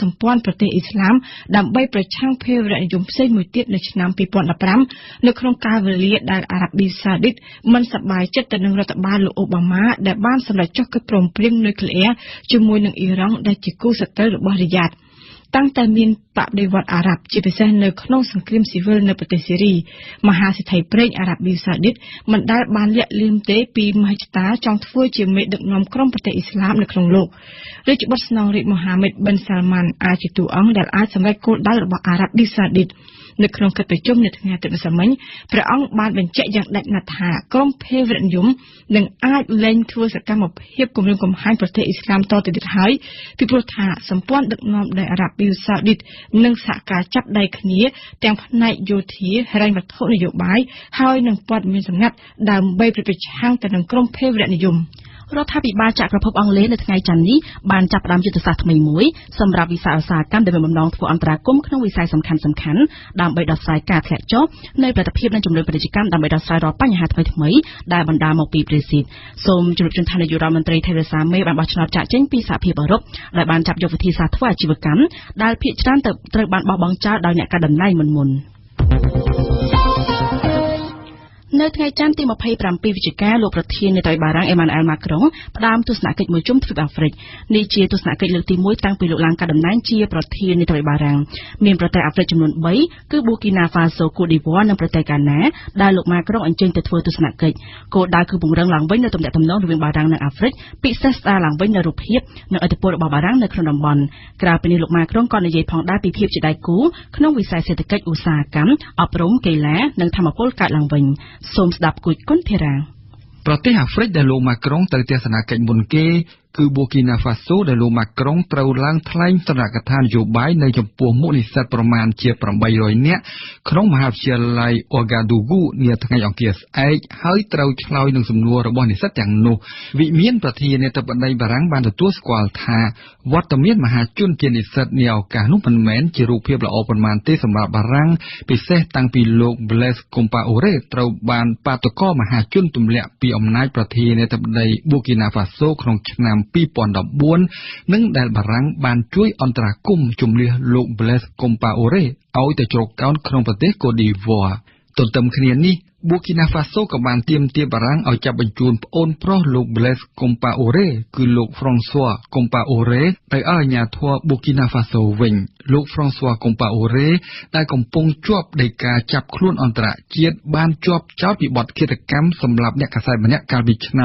សម្ព័ន្ធប្រទេសអ៊ីស្លាមដើម្បីប្រឆាំងភេរវនិយមផ្សេងមួយទៀតនៅឆ្នាំ2015នៅក្នុងកាលវេលាដែលអារ៉ាប៊ីសាអូឌីតមិនសប្បាយចិត្តទៅនឹងរដ្ឋបាលលោកអូបាម៉ាដែលបានសម្រេចចុះកិច្ចព្រមព្រៀងនុយក្លេអ៊ែរជាមួយនឹងអ៊ីរ៉ង់ដែលជាគូសត្រូវរបស់រីយ៉ាតតាំងតែមានបដិវត្តន៍អារ៉ាប់ជាពិសេសនៅក្នុងសង្គ្រាមស៊ីវិលនៅប្រទេសសេរីមហាសេដ្ឋីប្រេងអារ៉ាប៊ីសាអូឌីតមិនដែលបានលាក់លៀមទេពីមហិច្ឆតាចង់ធ្វើជាមេដឹកនាំក្រុមប្រទេសអ៊ីស្លាមនៅក្នុងលោករាជបុត្រស្នងរាជមូហាម៉េតប៊ិនសាល់ម៉ាន់អាចជាតួអង្គដែលអាចសម្រេចគោលដៅរបស់អារ៉ាប៊ីសាអូឌីតនៅក្នុងកិច្ចប្រជុំនៅថ្ងៃអាទិត្យម្សិលមិញព្រះអង្គបានបញ្ជាក់យ៉ាងដាច់ណាស់ថាក្រុមភេរវនិយមនឹងអាចលែងធ្វើសកម្មភាពគំរាមកំហែងប្រទេសអ៊ីស្លាមតទៅទៀតហើយពីព្រោះថាសម្ព័ន្ធដឹកនាំដោយអារ៉ាប៊ីសាអូឌីតនឹងសហការចាប់ដៃគ្នាទាំងផ្នែកយោធាហិរញ្ញវត្ថុនយោបាយហើយនឹងព័ត៌មានសម្ងាត់ដើម្បីប្រឆាំងទៅនឹងក្រុមភេរវនិយមរដ្ឋាភិបាលចក្រភពអង់គ្លេសនៅថ្ងៃច័ន្ទនេះបានចាប់ផ្ដើមយុទ្ធសាស្ត្រថ្មីមួយសម្រាប់វិស័យឧស្សាហកម្មដែលមានបំណងធ្វើអន្តរាគមន៍ក្នុងវិស័យសំខាន់ៗដើម្បីដោះស្រាយការធ្លាក់ចុះនៃផលិតភាពនិងជំនួយពាណិជ្ជកម្មដើម្បីដោះស្រាយរាល់បញ្ហាថ្មីៗដែលបណ្ដាលមកពី Brexit សូមជម្រាបជូនថានាយករដ្ឋមន្ត្រី Theresa May បានបោះឆ្នោតចាកចេញពីសហភាពអឺរ៉ុបដែលបានចាប់យកវិធីសាស្ត្រធ្វើអាជីវកម្មដែលភាគច្រើនត្រូវបានបោះបង់ចោលដោយអ្នកកាត់តំណែងមុននៅថ្ងៃច័ន្ទទី27វិច្ឆិកាលោកប្រធានាធិបតីបារាំងអេម៉ានូអែលម៉ាក្រុងផ្ដើមទស្សនកិច្ចមួយជុំទ្វីបអាហ្វ្រិកនេះជាទស្សនកិច្ចលើកទី1តាំងពីលោកឡើងកាន់តំណែងជាប្រធានាធិបតីបារាំងមានប្រទេសអាហ្វ្រិកចំនួន3គឺប៊ូគីណាហ្វាសូកូតឌីវ៉ានិងប្រទេសហ្គាណាដែលលោកម៉ាក្រុងអញ្ជើញទៅធ្វើទស្សនកិច្ចគោលដៅគឺពង្រឹងឡើងវិញនូវទំនាក់ទំនងរវាងបារាំងនិងអាហ្វ្រិកពិសេសស្ដារឡើងវិញនូវរូបភាពនិងឥទ្ធិពលរបស់បារាំងនៅក្នុងតំបន់ក្រៅពីនេះលោកម៉ាក្រុងក៏និយាយផងដែរពីភាពជាដៃគូក្នុងវិស័យសេដ្ឋកិច្ចឧស្សាហកម្មអប់រំកីឡានិងធម្មពលកើតឡើងវិញសូមស្ដាប់គួយគុនធីរ៉ាប្រទេសអាហ្វ្រិកដែលលោកម៉ាក្រុងទៅទស្សនកិច្ចមុនគេគឺប៊ូគីណាហ្វាសូដែលលោកម៉ាក្រុងត្រូវឡើងថ្លែងសន្និដ្ឋាននយោបាយនៅចំពោះមុខនិស្សិតប្រមាណជា800នាក់ក្នុងមហាវិទ្យាល័យអូហ្គាឌូហ្គូនាថ្ងៃអង្គារស្អែកហើយត្រូវឆ្លើយនឹងសំណួររបស់និស្សិតទាំងនោះវិមានប្រធានាធិបតីបារាំងបានទទួលស្គាល់ថាវត្តមានមហាជនជានិស្សិតនាឱកាសនោះមិនមែនជារូបភាពល្អប៉ុន្មានទេសម្រាប់បារាំងពិសេសតាំងពីលោក Blaise Compaoré ត្រូវបានបាតុករមហាជនទម្លាក់ពីអំណាចប្រធានាធិបតីប៊ូគីណាហ្វាសូក្នុងឆ្នាំ2014និងដែលបារាំងបានជួយអន្តរាគមន៍ជំនះលោក Blaise Compaoré ឲ្យទៅជ្រកកោនក្នុងប្រទេសកូតឌីវ៉ាទន្ទឹមគ្នានេះប៊ូគីណាហ្វាសូក៏បានទាមទារបារាំងឲ្យចាប់បញ្ជូនប្អូនប្រុសលោក Blaise Compaoré គឺលោក François Compaoré ទៅឲ្យអាជ្ញាធរប៊ូគីណាហ្វាសូវិញលោក François Compaoré ដែលកំពុងជាប់ដីកាចាប់ខ្លួនអន្តរជាតិបានជាប់ចោទពីបទឃាតកម្មសម្រាប់អ្នកកាសែតម្នាក់កាលពីឆ្នាំ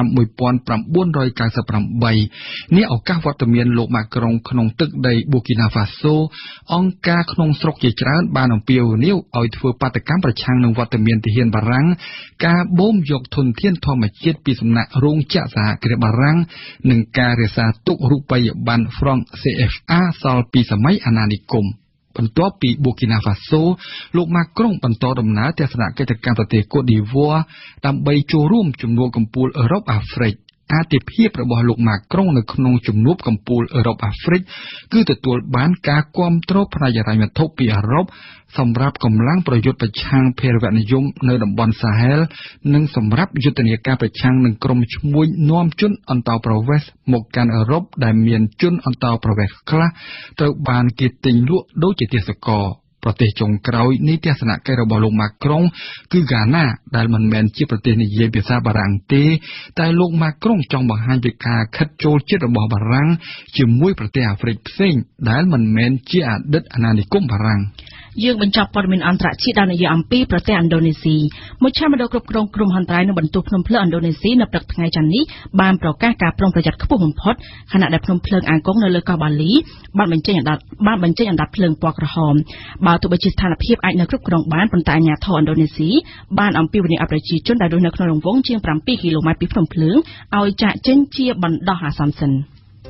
1998នេះឱកាសវត្តមានលោកម៉ាក្រុងក្នុងទឹកដីប៊ូគីណាហ្វាសូអង្គការក្នុងស្រុកជាច្រើនបានអំពាវនាវឲ្យធ្វើបាតកម្មប្រឆាំងនឹងវត្តមានទាហានបារាំងការបូមយកធនធានធម្មជាតិពីសំណាក់រោងចក្រសហគ្រាសបារាំងនិងការរក្សាទុករូបិយប័ណ្ណ franc CFA សល់ពីសម័យអាណានិគមបន្ទាប់ពីប៊ូគីណាហ្វាសូលោកម៉ាក្រុងបន្តដំណើរទស្សនកិច្ចទៅកាន់ប្រទេសកូតឌីវ៉ាដើម្បីចូលរួមជំនួបកំពូលអឺរ៉ុបអាហ្វ្រិកអាទិភាពរបស់លោកម៉ាក្រុងនៅក្នុងជំនួបកំពូលអឺរ៉ុបអាហ្វ្រិកគឺទទួលបានការគាំទ្រផ្នែកហិរញ្ញវត្ថុពីអឺរ៉ុបសម្រាប់កម្លាំងប្រយុទ្ធប្រឆាំងភេរវនិយមនៅតំបន់សាហែលនិងសម្រាប់យុទ្ធនាការប្រឆាំងនឹងក្រុមឈ្មួញនាំជនអន្តោប្រវេសន៍មកកាន់អឺរ៉ុបដែលមានជនអន្តោប្រវេសន៍ខ្លះត្រូវបានគេទិញលក់ដូចជាទេសចរប្រទេសចុងក្រោយនៃទស្សនកិច្ចរបស់លោកម៉ាក្រុងគឺហ្គាណាដែលមិនមែនជាប្រទេសនិយាយភាសាបារាំងទេតែលោកម៉ាក្រុងចង់បង្ហាញពីការខិតចូលចិត្តរបស់បារាំងជាមួយប្រទេសអាហ្វ្រិកផ្សេងដែលមិនមែនជាអតីតអាណានិគមបារាំងយើងបញ្ចប់ព័ត៌មានអន្តរជាតិដោយនិយាយអំពីប្រទេសឥណ្ឌូនេស៊ីមជ្ឈមណ្ឌលគ្រប់គ្រងគ្រោះមហន្តរាយនៅបន្ទប់ភ្នំភ្លើងឥណ្ឌូនេស៊ីនៅព្រឹកថ្ងៃច័ន្ទនេះបានប្រកាសការប្រុងប្រយ័ត្នខ្ពស់បំផុតខណៈដែលភ្នំភ្លើងអាងកុងនៅលើកោះបាលីបានបញ្ចេញអណ្ដាតភ្លើងពណ៌ក្រហមបើទោះបីជាស្ថានភាពអាចនៅគ្រប់គ្រងបានប៉ុន្តែអាជ្ញាធរឥណ្ឌូនេស៊ីបានអំពាវនាវឲ្យប្រជាជនដែលរស់នៅក្នុងរង្វង់ជាង7គីឡូម៉ែត្រពីភ្នំភ្លើងឲ្យចាកចេញជាបណ្ដោះអាសន្នសិន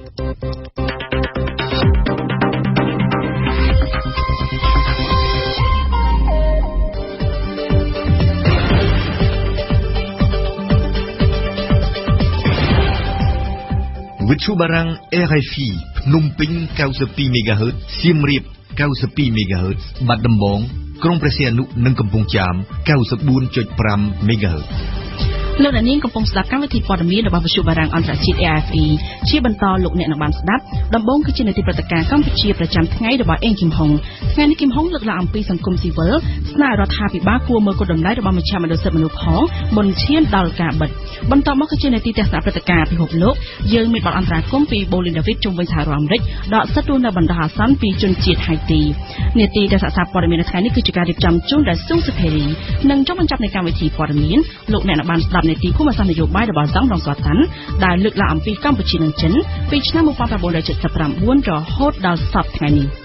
វិទ្យុបារាំង RFI ភ្នំពេញ 92 MHz សៀមរាប 92 MHz បាត់ដំបងក្រុងព្រះសីហនុនិងកំពង់ចាម 94.5 MHz លោកអ្នកនាងកំពុងស្ដាប់កម្មវិធីព័ត៌មានរបស់វិទ្យុបារាំងអន្តរជាតិ AFE ជាបន្តលោកអ្នកនឹងបានស្ដាប់ដំបូងគឺជានីតិព្រឹត្តិការណ៍កម្ពុជាប្រចាំថ្ងៃរបស់អេងគឹមហុងថ្ងៃនេះគឹមហុងលើកឡើងអំពីសង្គមស៊ីវិលស្នើរដ្ឋាភិបាលគួរមើលគុណតម្លៃរបស់មជ្ឈមណ្ឌលសិទ្ធិមនុស្សផងមុនឈានដល់ការបិទបន្តមកគឺជានីតិទស្សនៈព្រឹត្តិការណ៍ពិភពលោកយើងមានបទអន្តរាគមន៍ពីបូលីនដាវីតជុំវិញសហរដ្ឋអាមេរិកដកសិទ្ធិរស់នៅបណ្ដោះអាសន្នពីជនជាតិហៃទីនីតិទស្សនៈព័ត៌មាននៅថ្ងៃនេះគឺជាការរៀបចំជូនដោយស៊ុងសុភេរីនិងចុងបញ្ចប់នៃកម្មវិធីព័ត៌មានលោកអ្នកនឹងបានស្ដាប់នីតិភូមិសាស្ត្រនយោបាយរបស់សង្ឃរងសតាន់ដែលលើកឡើងអំពីកម្ពុជានិងចិនពីឆ្នាំ1979រហូតដល់សប្តាហ៍ថ្ងៃនេះ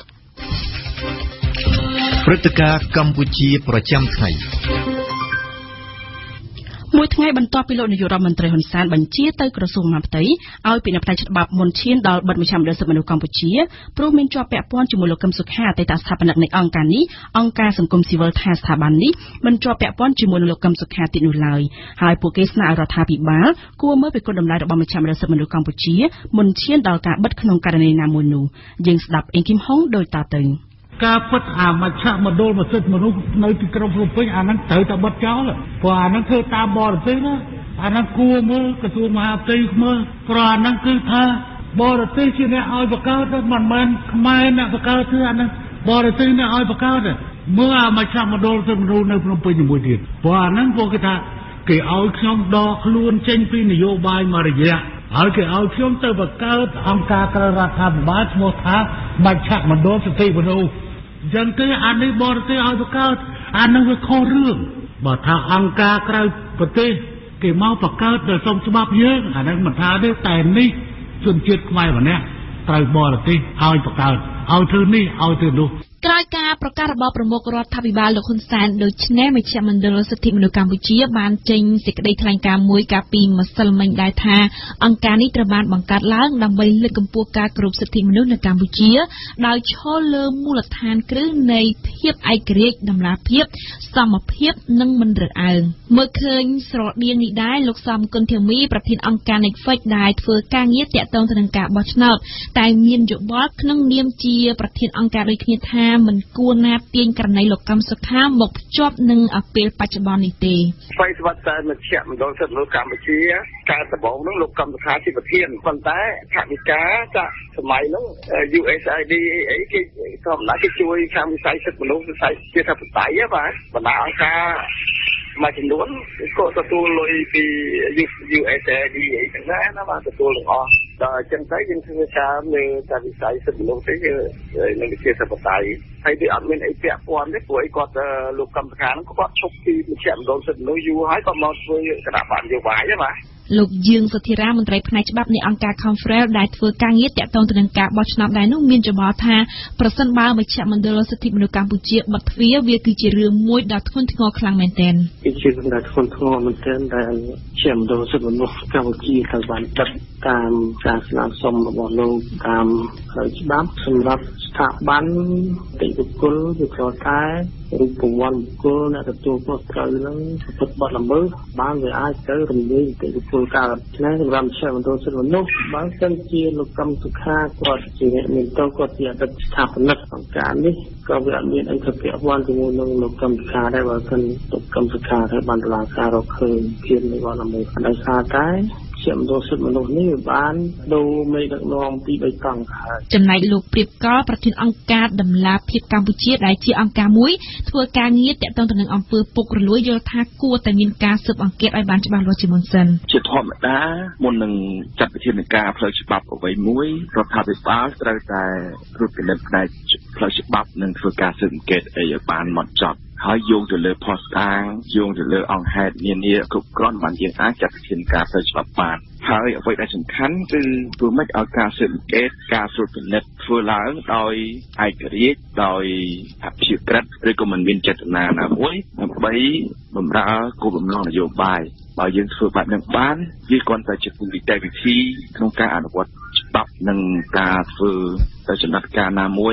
ព្រឹត្តិការណ៍កម្ពុជាប្រចាំថ្ងៃមួយថ្ងៃបន្ទាប់ពីលោកនាយករដ្ឋមន្ត្រីហ៊ុនសែនបញ្ជាទៅក្រសួងមហាផ្ទៃឲ្យពិនិត្យផ្នែកច្បាប់មុនឈានដល់បិទមជ្ឈមណ្ឌលសិទ្ធិមនុស្សកម្ពុជាព្រោះមានជាប់ពាក់ព័ន្ធជាមួយលោកកឹមសុខាអតីតស្ថាបនិកនៃអង្គការនេះអង្គការសង្គមស៊ីវិលថាស្ថាប័ននេះមិនជាប់ពាក់ព័ន្ធជាមួយនឹងលោកកឹមសុខាទៀតនោះឡើយហើយពួកគេស្នើឲ្យរដ្ឋាភិបាលគួរមើលពីគុណតម្លៃរបស់មជ្ឈមណ្ឌលសិទ្ធិមនុស្សកម្ពុជាមុនឈានដល់ការបិទក្នុងករណីណាមួយនោះយើងស្ដាប់អេងគឹមហុងដូចតទៅការពិតអាមជ្ឈមណ្ឌលសិទ្ធិមនុស្សនៅទីក្រុងភ្នំពេញអាហ្នឹងត្រូវតែបិទចោលព្រោះអាហ្នឹងធ្វើតាមបរទេសណាអាហ្នឹងគួរមើលក្រសួងមហាផ្ទៃមើលព្រោះអាហ្នឹងគឺថាបរទេសជាអ្នកឲ្យបង្កើតមិនមែនខ្មែរអ្នកបង្កើតទេអាហ្នឹងបរទេសអ្នកឲ្យបង្កើតមើលអាមជ្ឈមណ្ឌលសិទ្ធិមនុស្សនៅភ្នំពេញជាមួយទៀតព្រោះអាហ្នឹងពួកគេថាគេឲ្យខ្ញុំដកខ្លួនចេញពីនយោបាយមួយរយៈហើយគេឲ្យខ្ញុំទៅបង្កើតអង្គការក្រៅរដ្ឋាភិបាលឈ្មោះថាមជ្ឈមណ្ឌលសិទ្ធិមនុស្សអញ្ចឹងទេអានេះបរទេសឲ្យបង្កើតអានឹងវាខុសរឿងបើថាអង្គការក្រៅប្រទេសគេមកបង្កើតដោយសុំច្បាប់យើងអានឹងមិនថាទេតែនេះជនជាតិខ្មែរម្នាក់ត្រូវបរទេសឲ្យបង្កើតឲ្យធ្វើនេះឲ្យធ្វើនោះក្រោយការប្រកាសរបស់ប្រមុខរដ្ឋាភិបាលលោកហ៊ុនសែនដូច្នេះមជ្ឈមណ្ឌលសិទ្ធិមនុស្សកម្ពុជាបានចេញសេចក្តីថ្លែងការណ៍មួយកាលពីម្សិលមិញដែរថាអង្គការនេះត្រូវបានបង្កើតឡើងដើម្បីលើកកម្ពស់ការគោរពសិទ្ធិមនុស្សនៅកម្ពុជាដោយឈលលើមូលដ្ឋានគ្រឹះនៃភាពឯករាជ្យតម្លាភាពសមភាពនិងមិនរើសអើងមើលឃើញស្រដៀងនេះដែរលោកសំគុណធាមីប្រធានអង្គការ Netflix ដែលធ្វើការងារតាក់ទងទៅនឹងការបោះឆ្នោតតែមានយោបល់ក្នុងនាមជាប្រធានអង្គការដូចគ្នាថាមិនគួរណាទាញករណីលោកកឹមសុខាមកភ្ជាប់នឹងពេលបច្ចុប្បន្ននេះទេស្វ័យស្វត្តិតែមជ្ឈមណ្ឌលសិទ្ធិមនុស្សកម្ពុជាការដំបូងនោះលោកកឹមសុខាជាប្រធានប៉ុន្តែថវិកាចាក់សម័យនោះ USAID អីគេធម្មតាគេជួយខាងវិស័យសិទ្ធិមនុស្សវិស័យជាថាបតៃបាទបណ្ដាអង្គការមួយចំនួនក៏ទទួលលុយពី USAID អីទាំងដែរណាបាទទទួលទាំងអស់ដល់អញ្ចឹងទៅយើងធ្វើការលើតែវិស័យសិទ្ធិមនុស្សទេនឹងវិជាសិទ្ធិបតៃហើយវាអត់មានអីពាក់ព័ន្ធទេព្រោះអីគាត់លោកកឹមសុខាហ្នឹងគាត់ឈប់ពីមជ្ឈមណ្ឌលសិទ្ធិមនុស្សយូរហើយគាត់មកធ្វើគណៈបកនយោបាយទេបាទលោកយើងសុធិរាមន្ត្រីផ្នែកច្បាប់នៃអង្គការ Confrel ដែលធ្វើការងារតាក់ទងទៅនឹងការបោះឆ្នោតដែរនោះមានចំបល់ថាប្រសិនបើមជ្ឈមណ្ឌលសិទ្ធិមនុស្សកម្ពុជាបិទទ្វារវាគឺជារឿងមួយដ៏ធ្ងន់ធ្ងរខ្លាំងមែនទែនជារឿងដែលធ្ងន់ធ្ងរមែនទែនដែលមជ្ឈមណ្ឌលសិទ្ធិមនុស្សកម្ពុជាត្រូវបានបិទតាមការស្នើសុំរបស់លោកតាមផ្លូវច្បាប់សម្រាប់ស្ថាប័នតិបុគ្គលជាប្រតែរូបវ័នបុគ្គលអ្នកទទួលខុសត្រូវនឹងប្រព្រឹត្តបទល្មើសបានវាអាចទៅរំលាយតិបុគ្គលកើតឆ្នេះសម្រាប់មជ្ឈមណ្ឌលសិទ្ធិមនុស្សបើសិនជាលោកកឹមសុខាគាត់ជាអ្នកមានតោគាត់ជាអតីតស្ថាបនិកអង្គការនេះក៏វាអត់មានអីទៅពាក់ព័ន្ធជាមួយនឹងលោកកឹមសុខាដែរបើសិនលោកកឹមសុខាត្រូវបានតុលាការរកឃើញជានៃបទល្មើសដោយសារតែជាមណ្ឌលសិទ្ធិមនុស្សនេះបានដូរមេដឹកនាំពី3កង់ហើយចំណែកលោកព្រៀបកលប្រធានអង្គការតម្លាភាពកម្ពុជាដែលជាអង្គការមួយធ្វើការងារតាក់ទងទៅនឹងអំពើពុករលួយយល់ថាគួរតែមានការស៊ើបអង្កេតឲ្យបានច្បាស់លាស់ជាមុនសិនជាធម្មតាមុននឹងចាត់វិធានការផ្លូវច្បាប់អ្វីមួយរដ្ឋាភិបាលត្រូវតែត្រួតពិនិត្យផ្នែកផ្លូវច្បាប់និងធ្វើការស៊ើបអង្កេតឲ្យបានហ្មត់ចត់ហើយយោងទៅលើផុសតាងយោងទៅលើអង្គហេតុនានាគ្រប់គ្រាន់បានយើងអាចចាត់វិធានការផ្លូវច្បាប់បានហើយអ្វីដែលសំខាន់គឺធ្វើម៉េចឲ្យការស៊ើបអង្កេតការត្រួតពិនិត្យធ្វើឡើងដោយឯករាជ្យដោយអព្យាក្រឹតឬក៏មិនមានចេតនាណាមួយដើម្បីបម្រើគោលបំណងនយោបាយបើយើងធ្វើបែបនេះបានវាគ្រាន់តែជាវិធីក្នុងការអនុវត្តច្បាប់និងការធ្វើទៅចំណាត់ការណាមួយ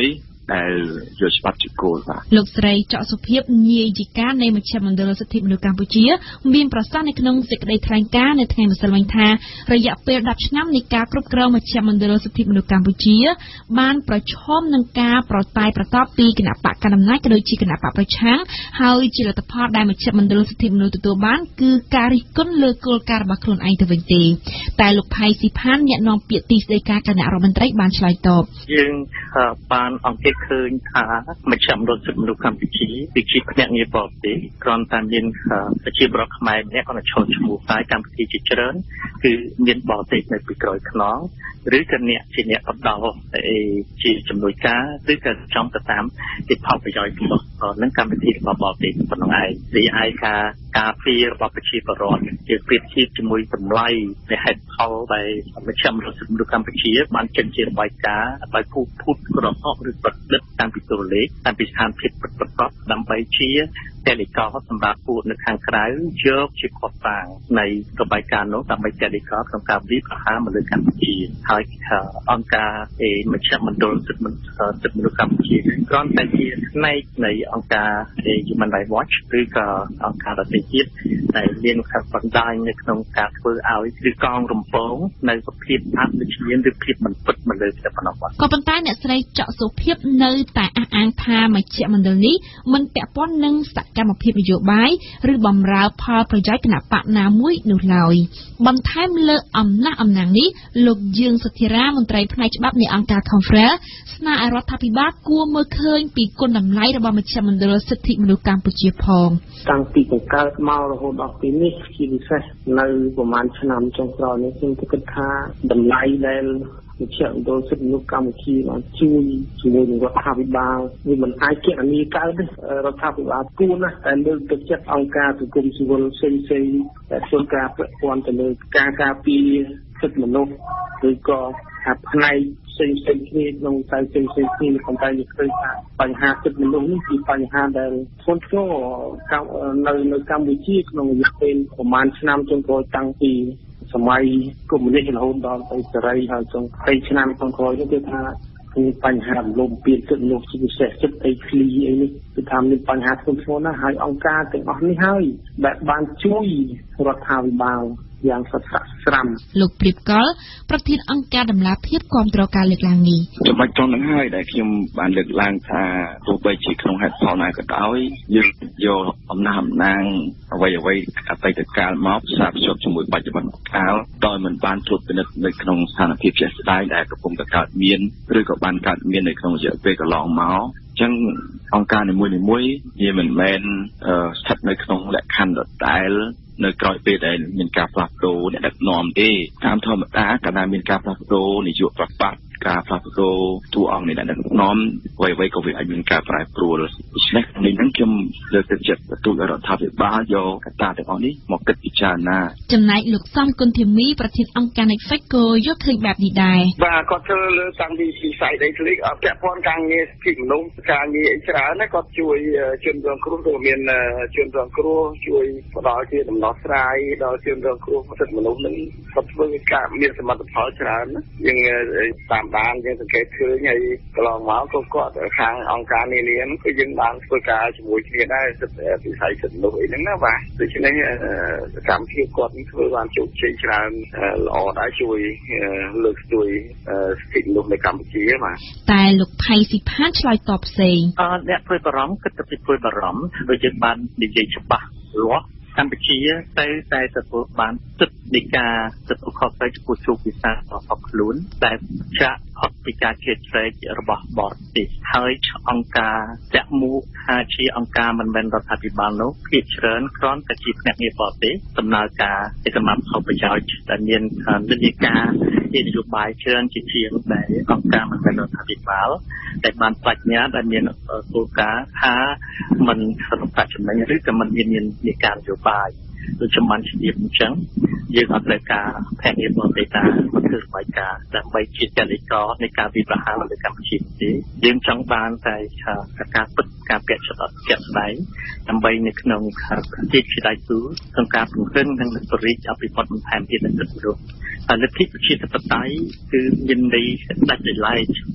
ដែលយកច្បាប់ជាគោលបាទលោកស្រីច័កសុភិបនាយិកានៃមជ្ឈមណ្ឌលសិទ្ធិមនុស្សកម្ពុជាមានប្រសាសន៍នៅក្នុងសេចក្តីថ្លែងការណ៍នៅថ្ងៃម្សិលមិញថារយៈពេល10ឆ្នាំនៃការគ្រប់គ្រងមជ្ឈមណ្ឌលសិទ្ធិមនុស្សកម្ពុជាបានប្រឈមនឹងការប្រតែប្រតបពីគណៈបកកណ្ដាលអំណាចក៏ដូចជាគណៈបកប្រឆាំងហើយជាលទ្ធផលដែលមជ្ឈមណ្ឌលសិទ្ធិមនុស្សទទួលបានគឺការរិះគន់លើគោលការណ៍របស់ខ្លួនឯងទៅវិញទេតែលោកផៃស៊ីផានអ្នកនាំពាក្យទីស្តីការគណៈរដ្ឋមន្ត្រីបានឆ្លើយតបយើងបានអង្កេតឃើញថាមជ្ឈមណ្ឌលសិទ្ធិមនុស្សកម្ពុជាគឺជាភ្នាក់ងារបរទេសគ្រាន់តែមានប្រជាពលរដ្ឋខ្មែរម្នាក់គាត់ឈរឈ្មោះតែកម្មវិធីជាច្រើនគឺមានបរទេសនៅពីក្រោយខ្នងឬក៏អ្នកជាអ្នកបដិជាជំនួយការឬក៏ចំទៅតាមទីផលប្រយោជន៍របស់នឹងកម្មវិធីរបស់បរទេសប៉ុណ្ណឹងឯងទីឯការពាររបស់ប្រជាពលរដ្ឋជាប្រៀបធៀបជាមួយតម្លៃនៃហេតុផលដែលមជ្ឈមណ្ឌលសិទ្ធិមនុស្សកម្ពុជាបានចេញជារបាយការណ៍ដោយភូតក្រហមឬប្រឌិតតាមពីតួលេខតាមពីស្ថានភាពពិតប្រាកដដើម្បីជាតេលីកោសម្រាប់ពួកនៅខាងក្រៅយកជាខុសតាំងនៃរបាយការណ៍នោះដើម្បីតេលីកោក្នុងការវិភាគមកលើកម្ពុជាហើយអង្គការមជ្ឈមណ្ឌលសិទ្ធិមនុស្សកម្ពុជាគ្រាន់តែជាផ្នែកនៃអង្គការ Human Rights Watch ឬក៏អង្គការដទៃទៀតដែលមានការបណ្ដាញនៅក្នុងការធ្វើឲ្យឬកងរំពងនៅសភាពអវិជ្ជមានឬភាពមិនពិតមកលើតែប៉ុណ្ណោះបាទក៏ប៉ុន្តែអ្នកស្រីច័កសុភិបនៅតែអះអាងថាមជ្ឈមណ្ឌលនេះមិនពាក់ព័ន្ធនឹងសកម្មភាពនយោបាយឬបម្រើផលប្រយោជន៍គណៈបកណាមួយនោះឡើយបន្ថែមលើអំណះនេះលោកយើងសុធិរាមន្ត្រីផ្នែកច្បាប់នៃអង្គការ Confrel ស្នើឲ្យរដ្ឋាភិបាលគួរមើលឃើញពីគុណតម្លៃរបស់មជ្ឈមណ្ឌលសិទ្ធិមនុស្សកម្ពុជាផងតាំងពីបង្កើតមករហូតដល់ពេលនេះជាពិសេសនៅប្រហែលឆ្នាំចុងក្រោយនេះខ្ញុំគិតថាតម្លៃដែលមជ្ឈមណ្ឌលសិទ្ធិមនុស្សកម្ពុជាបានជួយជាមួយនឹងរដ្ឋាភិបាលវាមិនអាចគណនាកើតទេរដ្ឋាភិបាលគួរណាស់តែលើកទឹកចិត្តអង្គការសង្គមស៊ីវិលផ្សេងៗដែលធ្វើការពាក់ព័ន្ធទៅលើការការពារសិទ្ធិមនុស្សឬក៏ផ្នែកផ្សេងៗគ្នាក្នុងតែផ្សេងៗគ្នាប៉ុន្តែយើងឃើញថាបញ្ហាសិទ្ធិមនុស្សនេះជាបញ្ហាដែលធ្ងន់ធ្ងរនៅកម្ពុជាក្នុងរយៈពេលប្រហែលឆ្នាំចុងក្រោយតាំងពីសម័យកុម្មុយនីសរហូតដល់ទៅសេរីហើយចុង20ឆ្នាំចុងក្រោយនេះគឺថាគឺបញ្ហារំលោភពានសិទ្ធិមនុស្សជាពិសេសសិទ្ធិអីឃ្លីអីនេះគឺថាមានបញ្ហាធ្ងន់ធ្ងរណាស់ហើយអង្គការទាំងអស់នេះហើយដែលបានជួយរដ្ឋាភិបាលយ៉ាងសស្រាក់ស្រាំលោកព្រៀបកលប្រធានអង្គការដំណាភាពគាំទ្រការលើកឡើងនេះចំណុចត្រង់ហ្នឹងហើយដែលខ្ញុំបានលើកឡើងថាទោះបីជាក្នុងហេតុផលណាក៏ដោយយើងយកអំណះអំណាងអ្វីអតីតកាលមកផ្សារភ្ជាប់ជាមួយបច្ចុប្បន្នកាលដោយមិនបានត្រួតពិនិត្យនៅក្នុងស្ថានភាពជាក់ស្ដែងដែលកំពុងតែកើតមានឬក៏បានកើតមាននៅក្នុងរយៈពេលកន្លងមកចឹងអង្គការនីមួយៗវាមិនមែនស្ថិតនៅក្នុងលក្ខខណ្ឌដដែលនៅក្រោយពេលដែលមានការផ្លាស់ប្ដូរអ្នកដឹកនាំទេតាមធម្មតាកាលណាមានការផ្លាស់ប្ដូរនយោបាយប្រតិបត្តិការផ្លាស់ប្ដូរតួអង្គនៃអ្នកដឹកនាំអ្វីៗក៏វាអាចមានការប្រែប្រួលដូច្នេះនេះនឹងខ្ញុំលើកទឹកចិត្តទូលរដ្ឋាភិបាលយកកត្តាទាំងអស់នេះមកគិតពិចារណាចំណែកលោកសំគុណធីមីប្រធានអង្គការ Netflix ក៏យកឃើញបែបនេះដែរបាទគាត់ធ្វើលើតាំងពីវិស័យដីធ្លីអត់ពាក់ព័ន្ធការងារសិទ្ធិមនុស្សការងារអីច្រើនណាគាត់ជួយជនរងគ្រោះក៏មានជនរងគ្រោះជួយផ្ដល់ជាដំណោះស្រាយដល់ជនរងគ្រោះសិទ្ធិមនុស្សនឹងគាត់ធ្វើការមានសមិទ្ធផលច្រើនណាយើងតាមបានយើងសង្កេតឃើញហើយកន្លងមកក៏គាត់ខាងអង្គការនានាគឺយើងបានធ្វើការជាមួយគ្នាដែរសិទ្ធិវិស័យសិទ្ធិមនុស្សអីហ្នឹងណាបាទដូច្នេះសកម្មភាពគាត់ធ្វើបានជោគជ័យច្រើនល្អដែរជួយលើកស្ទួយសិទ្ធិមនុស្សនៅកម្ពុជាបាទតែលោកផៃស៊ីផានឆ្លើយតបផ្សេងអ្នកព្រួយបារម្ភគិតទៅពីព្រួយបារម្ភដូចយើងបាននិយាយច្បាស់លាស់កម្ពុជាតែទទួលបានសិទ្ធិនៃការទទួលខុសត្រូវចំពោះជោគវិសាស្ត្ររបស់ខ្លួនតែចាក់អត់ពីការជឿជ្រែករបស់បរទេសហើយអង្គការចាក់មុខថាជាអង្គការមិនមែនរដ្ឋាភិបាលនោះភាគច្រើនគ្រាន់តែជាភ្នាក់ងារបរទេសដំណើរការឯកសមត្ថផលប្រយោជន៍តែមាននិន្នាការនយោបាយច្រើនជាជាងដែលអង្គការមិនមែនរដ្ឋាភិបាលតែបានបញ្ញាដែលមានគោលការណ៍ថាមិនរំខានចំណេញឬក៏មិនមាននិន្នាការនយោបាយដូចខ្ញុំបានជម្រាបអញ្ចឹងយើងអត់ត្រូវការភ្នាក់ងារបរទេសតាមកធ្វើរបាយការណ៍ដើម្បីជាតេលីកោនៃការវិភាគនៅកម្ពុជាទេយើងចង់បានតែការពិតការពាក់ច្បាប់ជាក់ស្ដែងដើម្បីនៅក្នុងប្រទេសជាដៃគូក្នុងការពង្រឹងនិងពង្រីកអភិវឌ្ឍបន្ថែមទៀតនៅក្នុងប្រទេសហើយលទ្ធិប្រជាធិបតេយ្យគឺមានន័យដាច់ដោយឡែក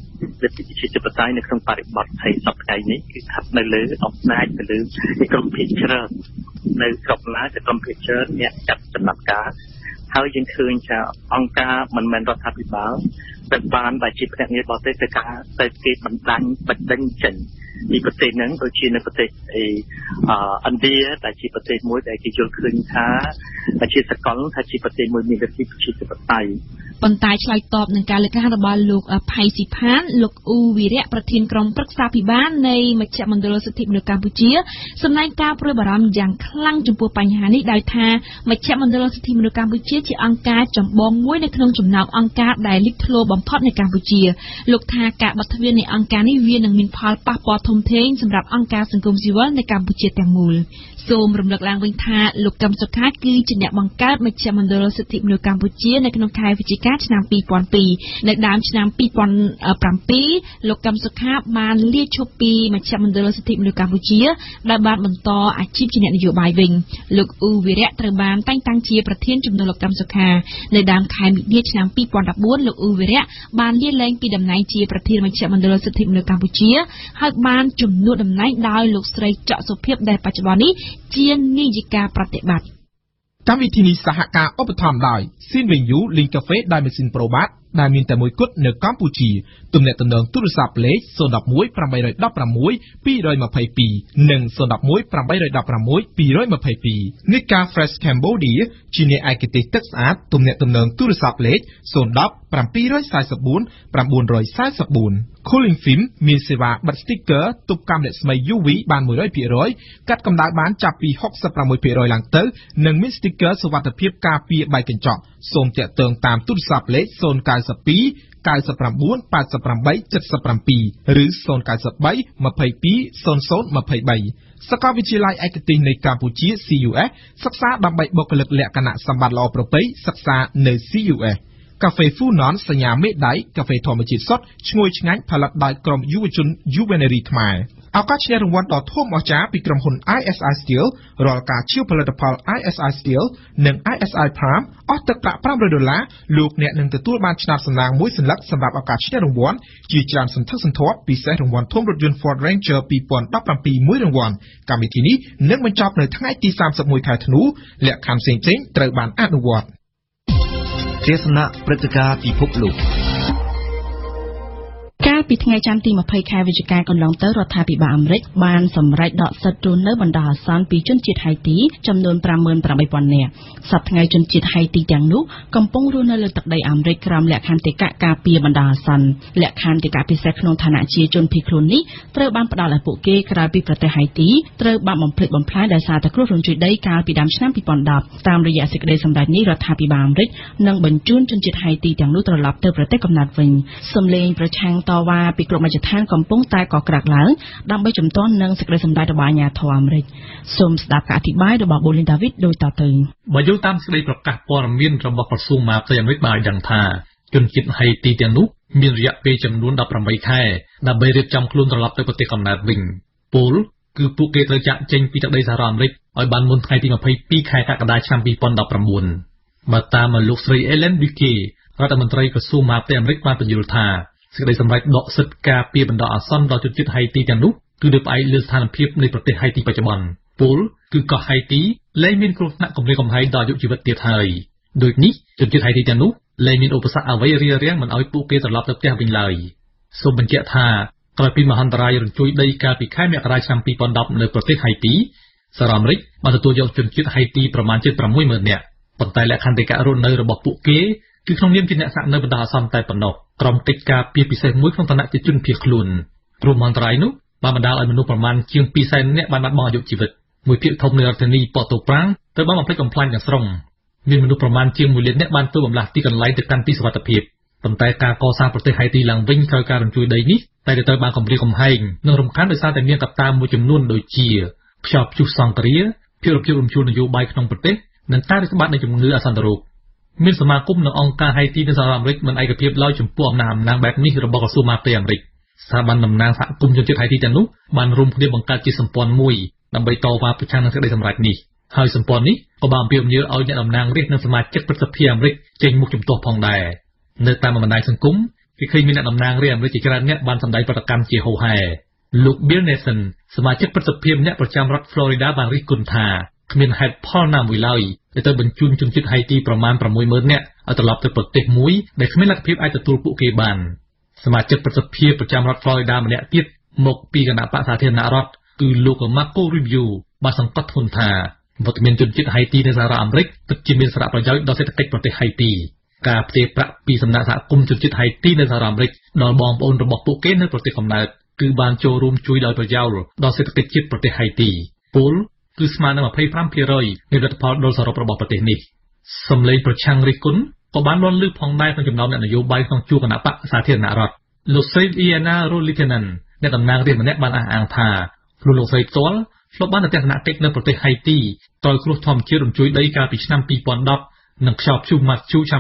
លទ្ធិប្រជាធិបតេយ្យនៅក្នុងបរិបទថៃសពថ្ងៃនេះគឺស្ថិតនៅលើអំណាចទៅលើក្រុមភាគច្រើននៅស្រុកណាក៏ក្រុមភាគច្រើនអ្នកចាត់ចំណាត់ការហើយយើងឃើញថាអង្គការមិនមែនរដ្ឋាភិបាលតែបានដែលជាភ្នាក់ងារបរទេសទៅការទៅគេបណ្ដាញចេញពីប្រទេសហ្នឹងដូចជានៅប្រទេសឥណ្ឌាដែលជាប្រទេសមួយដែលគេយល់ឃើញថាជាសកលថាជាប្រទេសមួយមានលទ្ធិប្រជាធិបតេយ្យប៉ុន្តែឆ្លើយតបនឹងការលើកឡើងរបស់លោកផៃស៊ីផានលោកអ៊ូវីរៈប្រធានក្រុមប្រឹក្សាភិបាលនៃមជ្ឈមណ្ឌលសិទ្ធិមនុស្សកម្ពុជាសម្ដែងការព្រួយបារម្ភយ៉ាងខ្លាំងចំពោះបញ្ហានេះដោយថាមជ្ឈមណ្ឌលសិទ្ធិមនុស្សកម្ពុជាជាអង្គការចម្បងមួយនៅក្នុងចំណោមអង្គការដែលលេចធ្លោបំផុតនៅកម្ពុជាលោកថាការបិទទ្វារនៃអង្គការនេះវានឹងមានផលប៉ះពាល់ធំធេងសម្រាប់អង្គការសង្គមស៊ីវិលនៅកម្ពុជាទាំងមូលសូមរំលឹកឡើងវិញថាលោកកឹមសុខាគឺជាអ្នកបង្កើតមជ្ឈមណ្ឌលសិទ្ធិមនុស្សកម្ពុជានៅក្នុងខែវិច្ឆិកាឆ្នាំ2002នៅដើមឆ្នាំ2007លោកកឹមសុខាបានលាឈប់ពីមជ្ឈមណ្ឌលសិទ្ធិមនុស្សកម្ពុជាដែលបានបន្តអាជីពជាអ្នកនយោបាយវិញលោកអ៊ូវីរៈត្រូវបានតែងតាំងជាប្រធានជំនួសលោកកឹមសុខានៅដើមខែមិនិនាឆ្នាំ2014លោកអ៊ូវីរៈបានលាលែងពីតំណែងជាប្រធានមជ្ឈមណ្ឌលសិទ្ធិមនុស្សកម្ពុជាហើយបានជំនួសតំណែងដោយលោកស្រីច័កសុភាពដែលបច្ចុប្បន្ននេះជានាយិកាប្រតិបត្តិកម្មវិធីនេះសហការឧបត្ថម្ភដោយ Sinvenue Link Cafe ដោយម៉ាស៊ីន Probat ដែលមានតែមួយគត់នៅកម្ពុជាទំនាក់ទំនងទូរស័ព្ទលេខ011 816 222និង011 816 222នៃការ Fresh Cambodia ជាអ្នកឯកទេសទឹកស្អាតទំនាក់ទំនងទូរស័ព្ទលេខ010 744 944 Cooling Film មានសេវាបិទ sticker ទប់កម្មអ្នកស្មី UV បាន 100% កាត់កម្ដៅបានចាប់ពី 66% ឡើងទៅនិងមាន sticker សុវត្ថិភាពការពារបែកកញ្ចក់សូមទាក់ទងតាមទូរស័ព្ទលេខ092 99 88 77 ឬ093 22 0023សាកលវិទ្យាល័យឯកទេសនៃកម្ពុជា CUS សិក្សាដើម្បីបុគ្គលិកលក្ខណៈសម្បត្តិល្អប្រពៃសិក្សានៅ CUS កាហ្វេ Funon សញ្ញាមេដៃកាហ្វេធម្មជាតិសុទ្ធឈ្ងុយឆ្ងាញ់ផលិតដោយក្រុមយុវជន Juvenery ខ្មែរឱកាសឈ្នះរង្វាន់ដ៏ធំអស្ចារ្យពីក្រុមហ៊ុន ISI Steel រាល់ការជឿផលិតផល ISI Steel និង ISI Prime អស់ទឹកប្រាក់$500លោកអ្នកនឹងទទួលបានឆ្នោតសំណាងមួយសន្លឹកសម្រាប់ឱកាសឈ្នះរង្វាន់ជាច្រើនសន្ធឹកសន្ធាប់ពិសេសរង្វាន់ធំរថយន្ត Ford Ranger 2017មួយរង្វាន់កម្មវិធីនេះនឹងបញ្ចប់នៅថ្ងៃទី31ខែធ្នូលក្ខខណ្ឌផ្សេងៗត្រូវបានអនុវត្តទេសនាព្រឹត្តិការណ៍ពិភពលោកកាលពីថ្ងៃច័ន្ទទី20ខែវិច្ឆិកាកន្លងទៅរដ្ឋាភិបាលអាមេរិកបានសម្រេចដកសិទ្ធិរស់នៅបណ្ដោះអាសន្នពីជនជាតិហៃទីចំនួន 58,000 នាក់សប្តាហ៍ថ្ងៃជនជាតិហៃទីទាំងនោះកំពុងរស់នៅលើទឹកដីអាមេរិកក្រោមលក្ខន្តិកៈការពារបណ្ដោះអាសន្នលក្ខន្តិកៈពិសេសក្នុងឋានៈជាជនភៀសខ្លួននេះត្រូវបានផ្ដល់ឲ្យពួកគេក្រោយពីប្រទេសហៃទីត្រូវបានបំផ្លិចបំផ្លាញដោយសារតែគ្រោះរញ្ជួយដីកាលពីដើមឆ្នាំ2010តាមរយៈសេចក្តីសម្រេចនេះរដ្ឋាភិបាលអាមេរិកនឹងបញ្ជូនជនជាតិហៃទីទាំងនោះត្រឡប់ទៅប្រទេសកំណើតវិញសម្លេងប្រឆាំងតវ៉ាពីក្រុមមជ្ឈដ្ឋានកំពុងតែកក្រាក់ឡើងដើម្បីជំទាស់នឹងសេចក្តីសម្រេចរបស់អាជ្ញាធរអាមេរិកសូមស្ដាប់ការអធិប្បាយរបស់បូលីនដាវីតដូចតទៅបើយោងតាមសេចក្តីប្រកាសព័ត៌មានរបស់ក្រសួងមហាផ្ទៃអាមេរិកបានដឹងថាជនជាតិហៃទីទាំងនោះមានរយៈពេលចំនួន18ខែដើម្បីរៀបចំខ្លួនត្រឡប់ទៅប្រទេសកំណើតវិញពលគឺពួកគេត្រូវចាក់ចេញពីទឹកដីសហរដ្ឋអាមេរិកឲ្យបានមុនថ្ងៃទី22ខែកក្កដាឆ្នាំ2019បើតាមលោកស្រី Ellen Buckey រដ្ឋមន្ត្រីក្រសួងមហាផ្ទៃអាមេរិកបានបញ្យល់ថាសេចក្តីសម្រេចដកសិទ្ធិការពារបណ្ដោះអាសន្នដល់ជនជាតិហៃទីទាំងនោះគឺដោយផ្អែកលើស្ថានភាពនៃប្រទេសហៃទីបច្ចុប្បន្នពលគឺកោះហៃទីលែងមានគ្រោះថ្នាក់គំរាមកំហែងដល់អាយុជីវិតទៀតហើយដូចនេះជនជាតិហៃទីទាំងនោះលែងមានឧបសគ្គអ្វីរារាំងមិនឲ្យពួកគេត្រឡប់ទៅផ្ទះវិញឡើយសូមបញ្ជាក់ថាក្រោយពីមហន្តរាយរញ្ជួយដីកាលពីខែមករាឆ្នាំ2010នៅប្រទេសហៃទីសហរដ្ឋអាមេរិកបានទទួលយកជនជាតិហៃទីប្រមាណជិត 60,000 នាក់ប៉ុន្តែលក្ខន្តិកៈរស់នៅរបស់ពួកគេគឺក្នុងនាមជាអ្នកស្នាក់នៅបណ្ដោះអាសន្នតែប៉ុណ្ណោះក្រុមកិច្ចការពីពិសេសមួយក្នុងឋានៈជាជនភៀសខ្លួនគ្រោះមហន្តរាយនោះបានបណ្ដាលឲ្យមនុស្សប្រមាណជាង 200,000 នាក់បានបាត់បង់អាយុជីវិតមួយភាគធំនៃរដ្ឋធានីប៉ូតូប្រាំងត្រូវបានបំផ្លិចបំផ្លាញទាំងស្រុងមានមនុស្សប្រមាណជាង 1 លាននាក់បានធ្វើបម្លាស់ទីកន្លែងទៅកាន់ទីសុវត្ថិភាពប៉ុន្តែការកសាងប្រទេសហៃទីឡើងវិញក្រោយការរញ្ជួយដីនេះតែត្រូវបានគំរាមកំហែងនិងរំខានដោយសារតែមានកត្តាមួយចំនួនដូចជាខ្យល់ព្យុះសង្គ្រាភាពរំជួលនយោបាយក្នុងប្រទេសនិងការរាតត្បាតនៃជំងឺអាសន្នរោគមានសមាគមនិងអង្គការហៃទីនៅសហរដ្ឋអាមេរិកមិនឯកភាពឡើយចំពោះអំណាចបែបនេះរបស់ក្រសួងមហាផ្ទៃអាមេរិកស្ថាប័នតំណាងសហគមន៍ជនជាតិហៃទីទាំងនោះបានរួមគ្នាបង្កើតជាសម្ព័ន្ធមួយដើម្បីតវ៉ាប្រឆាំងនឹងសេចក្តីសម្រេចនេះហើយសម្ព័ន្ធនេះក៏បានអំពាវនាវឲ្យអ្នកតំណាងរាស្ត្រនិងសមាជិកព្រឹទ្ធសភាអាមេរិកចេញមុខជំទាស់ផងដែរនៅតាមបណ្ដាញសង្គមគេឃើញមានអ្នកតំណាងរាជអាមេរិកជាច្រើនអ្នកបានសម្ដែងប្រតិកម្មជាហូរហែលោក Bill Nelson សមាជិកព្រឹទ្ធសភាម្នាក់ប្រចាំរដ្ឋ Florida បានរិះគន់ថាគ្មានហេតុផលណាមួយឡើយដែលទៅបញ្ជូនជនជាតិហៃទីប្រមាណ 60000 នាក់ឲ្យត្រឡប់ទៅប្រទេសមួយដែលគ្មានលទ្ធភាពអាចទទួលពួកគេបានសមាជិកព្រឹទ្ធសភាប្រចាំរដ្ឋ Florida ម្នាក់ទៀតមកពីគណៈបក្សសាធារណរដ្ឋគឺលោក Marco Rubio បានសង្កត់ធ្ងន់ថាវត្តមានជនជាតិហៃទីនៅសហរដ្ឋអាមេរិកពិតជាមានសារៈប្រយោជន៍ដល់សេដ្ឋកិច្ចប្រទេសហៃទីការផ្ទេរប្រាក់ពីសំណាក់សហគមន៍ជនជាតិហៃទីនៅសហរដ្ឋអាមេរិកដល់បងប្អូនរបស់ពួកគេនៅប្រទេសកំណើតគឺបានចូលរួមជួយដល់ប្រយោជន៍ដល់សេដ្ឋកិច្ចជាតិប្រទេសហៃទីពលគឺស្មើនឹង 25% នៃលទ្ធផលដុលសរុបរបស់ប្រទេសនេះសម្លេងប្រឆាំងរិះគន់ក៏បានលាន់ឮផងដែរក្នុងចំណោមអ្នកនយោបាយក្នុងជួរគណៈបក្សសាធារណរដ្ឋលោកស្រី Iana Rolitanen អ្នកតំណាងរាស្ត្រម្នាក់បានអះអាងថាលោកស្រីផ្ទាល់ធ្លាប់បានទៅទស្សនកិច្ចនៅប្រទេសហៃទីក្រោយគ្រោះធម្មជាតិរញ្ជួយដីកាលពីឆ្នាំ 2010 និងខ្យល់ព្យុះ Matthew ឆ្នាំ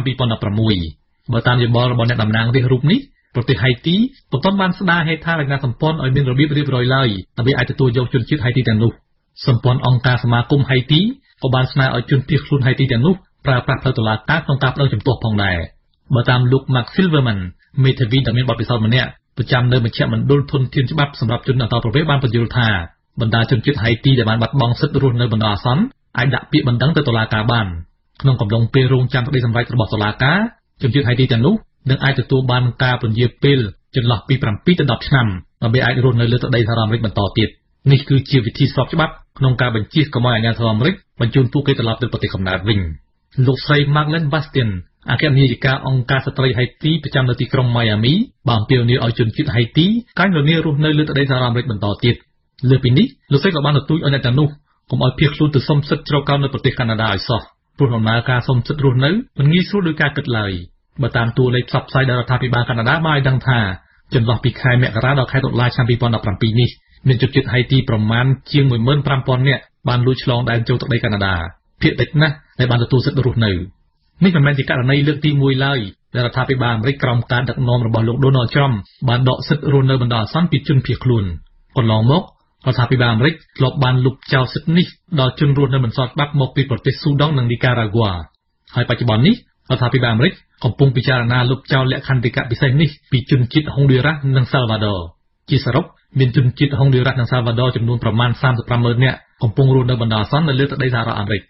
2016 បើតាមយោបល់របស់អ្នកតំណាងរាស្ត្ររូបនេះប្រទេសហៃទីពុំទាន់បានស្ដារហេដ្ឋារចនាសម្ព័ន្ធឲ្យមានរបៀបរៀបរយឡើយដើម្បីអាចទទួលយកជនជាតិហៃទីទាំងនោះសម្ព័ន្ធអង្គការសមាគមហៃទីក៏បានស្នើឲ្យជនភៀសខ្លួនហៃទីទាំងនោះប្រើប្រាស់ផ្លូវតុលាការក្នុងការបដិងជំទាស់ផងដែរបើតាមលោក Mark Silverman មេធាវីដែលមានបទពិសោធន៍ម្នាក់ប្រចាំនៅមជ្ឈមណ្ឌលធនធានច្បាប់សម្រាប់ជនអន្តោប្រវេសន៍បានបញ្យល់ថាបណ្ដាជនជាតិហៃទីដែលបានបាត់បង់សិទ្ធិរស់នៅបណ្ដោះអាសន្នអាចដាក់ពាក្យបណ្ដឹងទៅតុលាការបានក្នុងកំឡុងពេលរងចាំក្តីសម្រេចរបស់តុលាការជនជាតិហៃទីទាំងនោះនឹងអាចទទួលបានការពន្យាពេលចន្លោះពី7ទៅ10ឆ្នាំដើម្បីអាចរស់នៅលើទឹកដីសហរដ្ឋអាមេរិកបន្តទៀតនេះគឺជាវិធីស្របច្បាប់ក្នុងការបញ្ជាកុំឲ្យអាជ្ញាធរអាមេរិកបញ្ជូនពួកគេត្រឡប់ទៅប្រទេសកំណើតវិញលោកស្រី Marlene Bastian អគ្គនាយិកាអង្គការស្ត្រីហៃទីប្រចាំនៅទីក្រុង Miami បានអំពាវនាវឲ្យជនជាតិហៃទីកាញ់រនារស់នៅលើទឹកដីសហរដ្ឋអាមេរិកបន្តទៀតលើពីនេះលោកស្រីក៏បានទទូចឲ្យអ្នកទាំងនោះកុំឲ្យភៀសខ្លួនទៅសុំសិទ្ធិជ្រកកោននៅប្រទេសកាណាដាឲ្យសោះព្រោះដំណើរការសុំសិទ្ធិរស់នៅមិនងាយស្រួលដោយការគិតឡើយបើតាមតួលេខផ្សព្វផ្សាយដោយរដ្ឋាភិបាលកាណាដាបានឲ្យដឹងថាចន្លោះពីខែមករាដល់ខែតុលាឆ្នាំ 2017 នេះមានជនជាតិហៃទីប្រមាណជាង 15000 នាក់បានលួចឆ្លងដែនចូលទឹកដីកាណាដាភាគតិចណាស់ដែលបានទទួលសិទ្ធិរស់នៅនេះមិនមែនជាករណីលើកទី1ឡើយដែលរដ្ឋាភិបាលអាមេរិកក្រោមការដឹកនាំរបស់លោក Donald Trump បានដកសិទ្ធិរស់នៅបណ្ដោះអាសន្នពីជនភៀសខ្លួនកន្លងមករដ្ឋាភិបាលអាមេរិកធ្លាប់បានលុបចោលសិទ្ធិនេះដល់ជនរស់នៅមិនស្របច្បាប់មកពីប្រទេសស៊ូដង់និងនីការ៉ាហ្គាហើយបច្ចុប្បន្ននេះរដ្ឋាភិបាលអាមេរិកកំពុងពិចារណាលុបចោលលក្ខន្តិកៈពិសេសនេះពីជនជាតិហុងឌុយរ៉ាសនិងសាល់វ៉ាដ័រជាសរុបមានជនជាតិហុងឌុយរ៉ាសនិងសាល់វ៉ាដ័រចំនួនប្រមាណ 350,000 នាក់កំពុងរស់នៅបណ្ដោះអាសន្ននៅលើទឹកដីសហរដ្ឋអាមេរិក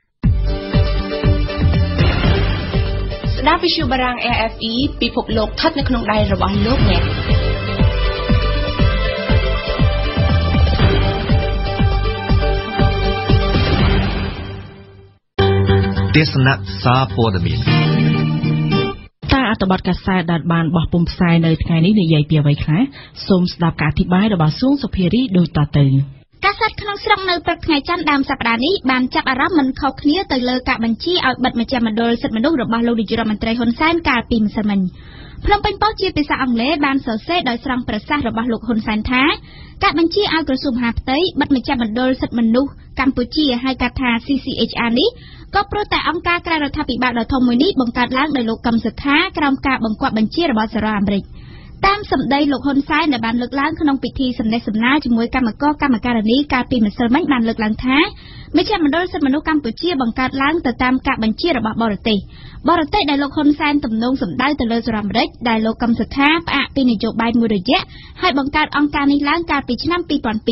ស្ដាប់វិទ្យុបារាំង RFE ពិភពលោកស្ថិតនៅក្នុងដៃរបស់លោកអ្នកទេសនាសារព័ត៌មានតែអត្ថបទកាសែតដែលបានបោះពុម្ពផ្សាយនៅថ្ងៃនេះនិយាយពីអ្វីខ្លះសូមស្ដាប់ការអធិប្បាយរបស់សួងសុភារីដូចតទៅកាសែតក្នុងស្រុកនៅព្រឹកថ្ងៃច័ន្ទដើមសប្តាហ៍នេះបានចាប់អារម្មណ៍មិនខុសគ្នាទៅលើការបញ្ជាឲ្យបិទមជ្ឈមណ្ឌលសិទ្ធិមនុស្សរបស់លោកនាយរដ្ឋមន្ត្រីហ៊ុនសែនកាលពីម្សិលមិញភ្នំពេញប៉ុស្តិ៍ជាភាសាអង់គ្លេសបានសរសេរដោយស្រង់ប្រសាសន៍របស់លោកហ៊ុនសែនថាការបញ្ជាឲ្យក្រសួងមហាផ្ទៃបិទមជ្ឈមណ្ឌលសិទ្ធិមនុស្សកម្ពុជាហៅកាត់ថា CCHR នេះក៏ព្រោះតែអង្គការក្រៅរដ្ឋាភិបាលដ៏ធំមួយនេះបង្កើតឡើងដោយលោកកឹមសុខាក្រោមការបង្គាប់បញ្ជារបស់សហរដ្ឋអាមេរិកតាមសម្ដីលោកហ៊ុនសែនដែលបានលើកឡើងក្នុងពិធីសំណេះសំណាលជាមួយគណៈកម្មការនីកាលពីម្សិលមិញបានលើកឡើងថាមជ្ឈមណ្ឌលសិទ្ធិមនុស្សកម្ពុជាបង្កើតឡើងទៅតាមការបញ្ជារបស់បរទេសដែលលោកហ៊ុនសែនទំនងសម្ដៅទៅលើសហរដ្ឋអាមេរិកដែលលោកកឹមសុខាផ្អាកពីនយោបាយមួយរយៈហើយបង្កើតអង្គការនេះឡើងកាលពីឆ្នាំ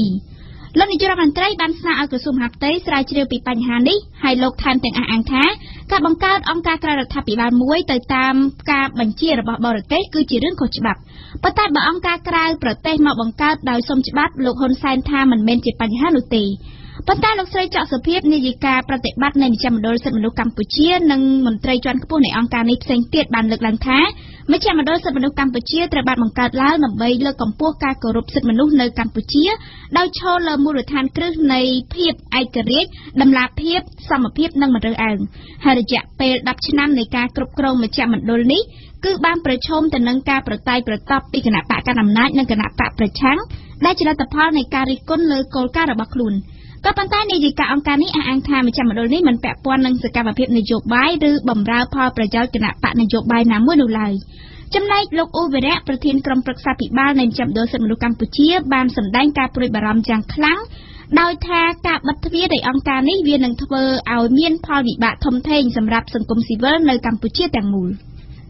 2002 លោកនាយករដ្ឋមន្ត្រីបានស្នើឲ្យក្រសួងមហាផ្ទៃស្រាវជ្រាវពីបញ្ហានេះហើយលោកថែមទាំងអះអាងថាការបង្កើតអង្គការក្រៅរដ្ឋាភិបាលមួយទៅតាមការបញ្ជារបស់បរទេសគឺជារឿងខុសច្បាប់ប៉ុន្តែបើអង្គការក្រៅប្រទេសមកបង្កើតដោយសុំច្បាប់លោកហ៊ុនសែនថាមិនមែនជាបញ្ហានោះទេប៉ុន្តែលោកស្រីច័ក្សសុភាពនាយិកាប្រតិបត្តិនៃមជ្ឈមណ្ឌលសិទ្ធិមនុស្សកម្ពុជានិងមន្ត្រីជាន់ខ្ពស់នៃអង្គការនេះផ្សេងទៀតបានលើកឡើងថាមជ្ឈមណ្ឌលសិទ្ធិមនុស្សកម្ពុជាត្រូវបានបង្កើតឡើងដើម្បីលើកកម្ពស់ការគោរពសិទ្ធិមនុស្សនៅកម្ពុជាដោយឈរលើមូលដ្ឋានគ្រឹះនៃភាពឯករាជ្យតម្លាភាពសមភាពនិងមិនរើសអើងហើយរយៈពេល10ឆ្នាំនៃការគ្រប់គ្រងមជ្ឈមណ្ឌលនេះគឺបានប្រឈមទៅនឹងការប្រតែយប្រតប់ពីគណៈបកកណ្ដាលអំណាចនិងគណៈបកប្រឆាំងដែលជាលទ្ធផលនៃការរិះគន់លើគោលការណ៍របស់ខ្លួនក៏ប៉ុន្តែនាយិកាអង្គការនេះអះអាងថាមជ្ឈមណ្ឌលនេះមិនពាក់ព័ន្ធនឹងសកម្មភាពនយោបាយឬបម្រើផលប្រយោជន៍គណៈបកនយោបាយណាមួយនោះឡើយចំណែកលោកអ៊ូវីរៈប្រធានក្រុមប្រឹក្សាភិបាលនៃមជ្ឈមណ្ឌលសិទ្ធិមនុស្សកម្ពុជាបានសម្ដែងការព្រួយបារម្ភយ៉ាងខ្លាំងដោយថាការបិទទ្វារនៃអង្គការនេះវានឹងធ្វើឲ្យមានផលវិបាកធំធេងសម្រាប់សង្គមស៊ីវិលនៅកម្ពុជាទាំងមូល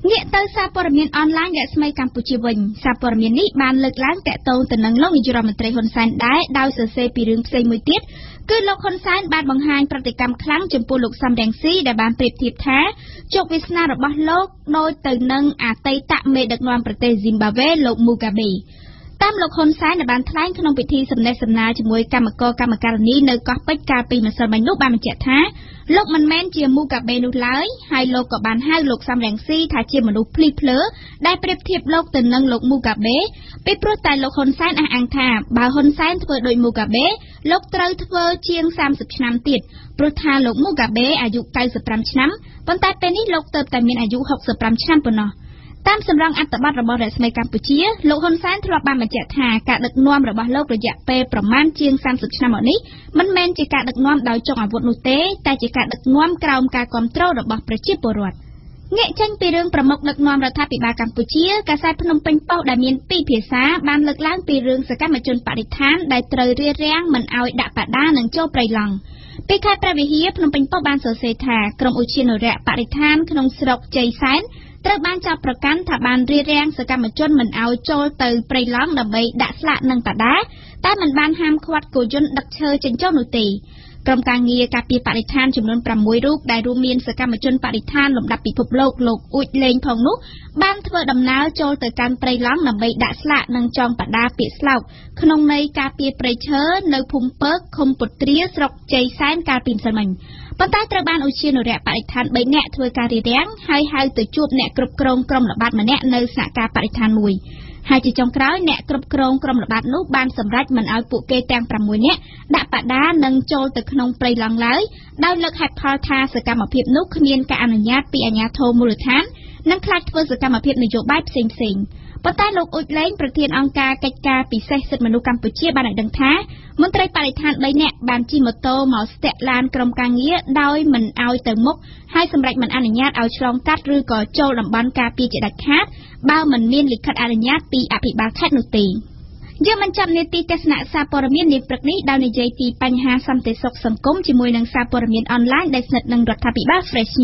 ងាកទៅសារព័ត៌មានអនឡាញរស្មីកម្ពុជាវិញសារព័ត៌មាននេះបានលើកឡើងតាក់ទងទៅនឹងលោកនាយរដ្ឋមន្ត្រីហ៊ុនសែនដែរដោយសរសេរពីរឿងផ្សេងមួយទៀតគឺលោកហ៊ុនសែនបានបង្ហាញប្រតិកម្មខ្លាំងចំពោះលោកសំរងស៊ីដែលបានប្រៀបធៀបថាជោគវាសនារបស់លោកដូចទៅនឹងអតីតមេដឹកនាំប្រទេសស៊ីមបាវេលោកមូកាបេតាមលោកហ៊ុនសែនដែលបានថ្លែងក្នុងពិធីសម្ដែងសម្ដារជាមួយគណៈកម្មការនីនៅកោះពេជ្រកាលពីម្សិលមិញនោះបានបញ្ជាក់ថាលោកមិនមែនជាមូកាបេនោះឡើយហើយលោកក៏បានហៅលោកសំរងស៊ីថាជាមនុស្សភ្លីភ្លើដែលប្រៀបធៀបលោកទៅនឹងលោកមូកាបេពីព្រោះតែលោកហ៊ុនសែនអះអាងថាបើហ៊ុនសែនធ្វើដូចមូកាបេលោកត្រូវធ្វើជាង30ឆ្នាំទៀតព្រោះថាលោកមូកាបេអាយុ95ឆ្នាំប៉ុន្តែពេលនេះលោកទើបតែមានអាយុ65ឆ្នាំប៉ុណ្ណោះតាមសម្រងអត្ថបទរបស់រស្មីកម្ពុជាលោកហ៊ុនសែនធ្លាប់បានបញ្ជាក់ថាការដឹកនាំរបស់លោករយៈពេលប្រមាណជាង30ឆ្នាំមកនេះមិនមែនជាការដឹកនាំដោយចុងអាវុធនោះទេតែជាការដឹកនាំក្រោមការគ្រប់គ្រងរបស់ប្រជាពលរដ្ឋងាកចេញពីរឿងប្រមុខដឹកនាំរដ្ឋាភិបាលកម្ពុជាកាសែតភ្នំពេញប៉ុស្តិ៍ដែលមានពីរភាសាបានលើកឡើងពីរឿងសកម្មជនបរិស្ថានដែលត្រូវរារាំងមិនឲ្យដាក់បដានិងចូលព្រៃឡង់ពីខេត្តព្រះវិហារភ្នំពេញប៉ុស្តិ៍បានសរសេរថាក្រុមឧទ្យានុរក្សបរិស្ថានក្នុងស្រុកជ័យសែនត្រូវបានចាប់ប្រកាន់ថាបានរារាំងសកម្មជនមិនឲ្យចូលទៅព្រៃឡង់ដើម្បីដាក់ស្លាកនិងបដាតែមិនបានហាមឃាត់គោយន្តដឹកឈើចេញចូលនោះទេក្រុមការងារការពារបរិស្ថានចំនួន6រូបដែលរួមមានសកម្មជនបរិស្ថានលំដាប់ពិភពលោកលោកអ៊ូចលេងផងនោះបានធ្វើដំណើរចូលទៅកាន់ព្រៃឡង់ដើម្បីដាក់ស្លាកនិងចងបដាពាក្យស្លោកក្នុងន័យការពារព្រៃឈើនៅភូមិពើកឃុំពុទ្រាស្រុកជ័យសែនកាលពីម្សិលមិញប៉ុន្តែត្រូវបានឧទ្យានុរក្សបរិស្ថាន3នាក់ធ្វើការរារាំងហើយហៅទៅជួបអ្នកគ្រប់គ្រងក្រុមល្បាតម្នាក់នៅស្នាក់ការបរិស្ថានមួយហើយជាចុងក្រោយអ្នកគ្រប់គ្រងក្រុមល្បាតនោះបានសម្រេចមិនឲ្យពួកគេទាំង6នាក់ដាក់បដានិងចូលទៅក្នុងព្រៃឡង់ឡើយដោយលើកហេតុផលថាសកម្មភាពនោះគ្មានការអនុញ្ញាតពីអាជ្ញាធរមូលដ្ឋាននិងខ្លាចធ្វើសកម្មភាពនយោបាយផ្សេងៗប៉ុន្តែលោកអ៊ុចលេងប្រធានអង្គការកិច្ចការពិសេសសិទ្ធិមនុស្សកម្ពុជាបានឲ្យដឹងថាមន្ត្រីបរិស្ថាន3នាក់បានជិះម៉ូតូមកស្ទាក់ឡានក្រុមការងារដោយមិនឲ្យទៅមុខហើយសម្រេចមិនអនុញ្ញាតឲ្យឆ្លងកាត់ឬក៏ចូលតំបន់ការពារជាដាច់ខាតបើមិនមានលិខិតអនុញ្ញាតពីអភិបាលខេត្តនោះទេយើងមិនចាប់នីតិទស្សនៈសារព័ត៌មាននាព្រឹកនេះដោយនិយាយពីបញ្ហាសន្តិសុខសង្គមជាមួយនឹងសារព័ត៌មានអនឡាញដែលស្និទ្ធនឹងរដ្ឋាភិបាល Fresh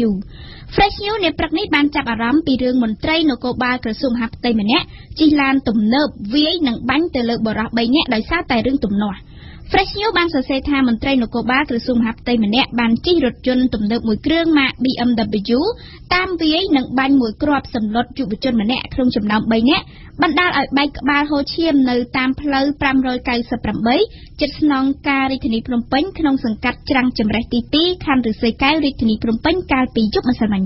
News នាព្រឹកនេះបានចាប់អារម្មណ៍ពីរឿងមន្ត្រីនគរបាលក្រសួងមហាផ្ទៃម្នាក់ជិះឡានទំនើបវាយនិងបាញ់ទៅលើបុរស3នាក់ដោយសារតែរឿងទំនាស់ Fresh News បានសរសេរថាមន្ត្រីនគរបាលក្រសួងមហាផ្ទៃម្នាក់បានជិះរថយន្តទំនើបមួយគ្រឿងម៉ាក BMW តាមវាយនិងបាញ់មួយគ្រាប់សម្លុតយុវជនម្នាក់ក្នុងចំណោម3នាក់បណ្ដាលឲ្យបែកក្បាលហូរឈាមនៅតាមផ្លូវ598ជិតស្នងការរាជធានីភ្នំពេញក្នុងសង្កាត់ច្រាំងចម្រេះទី2ខណ្ឌឫស្សីកែវរាជធានីភ្នំពេញកាលពីយប់ម្សិលមិញ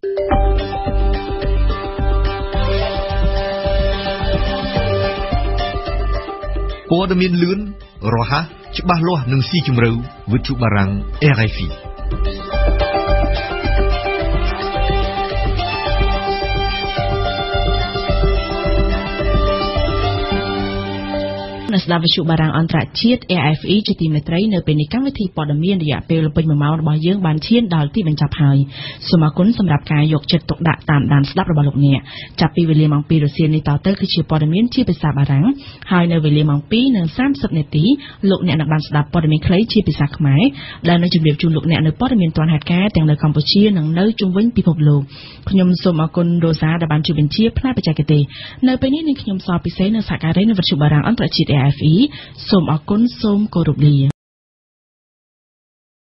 ព័ត៌មានលឿនរហ័សច្បាស់លាស់និងស៊ីជម្រៅវិទ្យុបារាំង RFI ស្ដាប់វិទ្យុបារាំងអន្តរជាតិ AFE ជាទីមេត្រីនៅពេលនេះកម្មវិធីព័ត៌មានរយៈពេលពេញ1ម៉ោងរបស់យើងបានឈានដល់ទីបញ្ចប់ហើយសូមអរគុណសម្រាប់ការយកចិត្តទុកដាក់តាមដានស្ដាប់របស់លោកអ្នកចាប់ពីវេលាម៉ោង 2 រសៀលនេះតទៅគឺជាព័ត៌មានជាភាសាបារាំងហើយនៅវេលាម៉ោង 2:30 នាទីលោកអ្នកនឹងបានស្ដាប់ព័ត៌មានខ្លីជាភាសាខ្មែរដែលនឹងជម្រាបជូនលោកអ្នកនៅព័ត៌មានទាន់ហេតុការណ៍ទាំងនៅកម្ពុជានិងនៅជុំវិញពិភពលោកខ្ញុំសូមអរគុណរ៉ូសាដែលបានជួយបញ្ជាផ្នែកបច្ចេកទេសនៅពេលនេះខ្ញុំសរពិសេសនៅសហការីនៃវិទ្យុបារាំងអន្តរជាតិ AFE សូមអរគុណសូមគោរពលា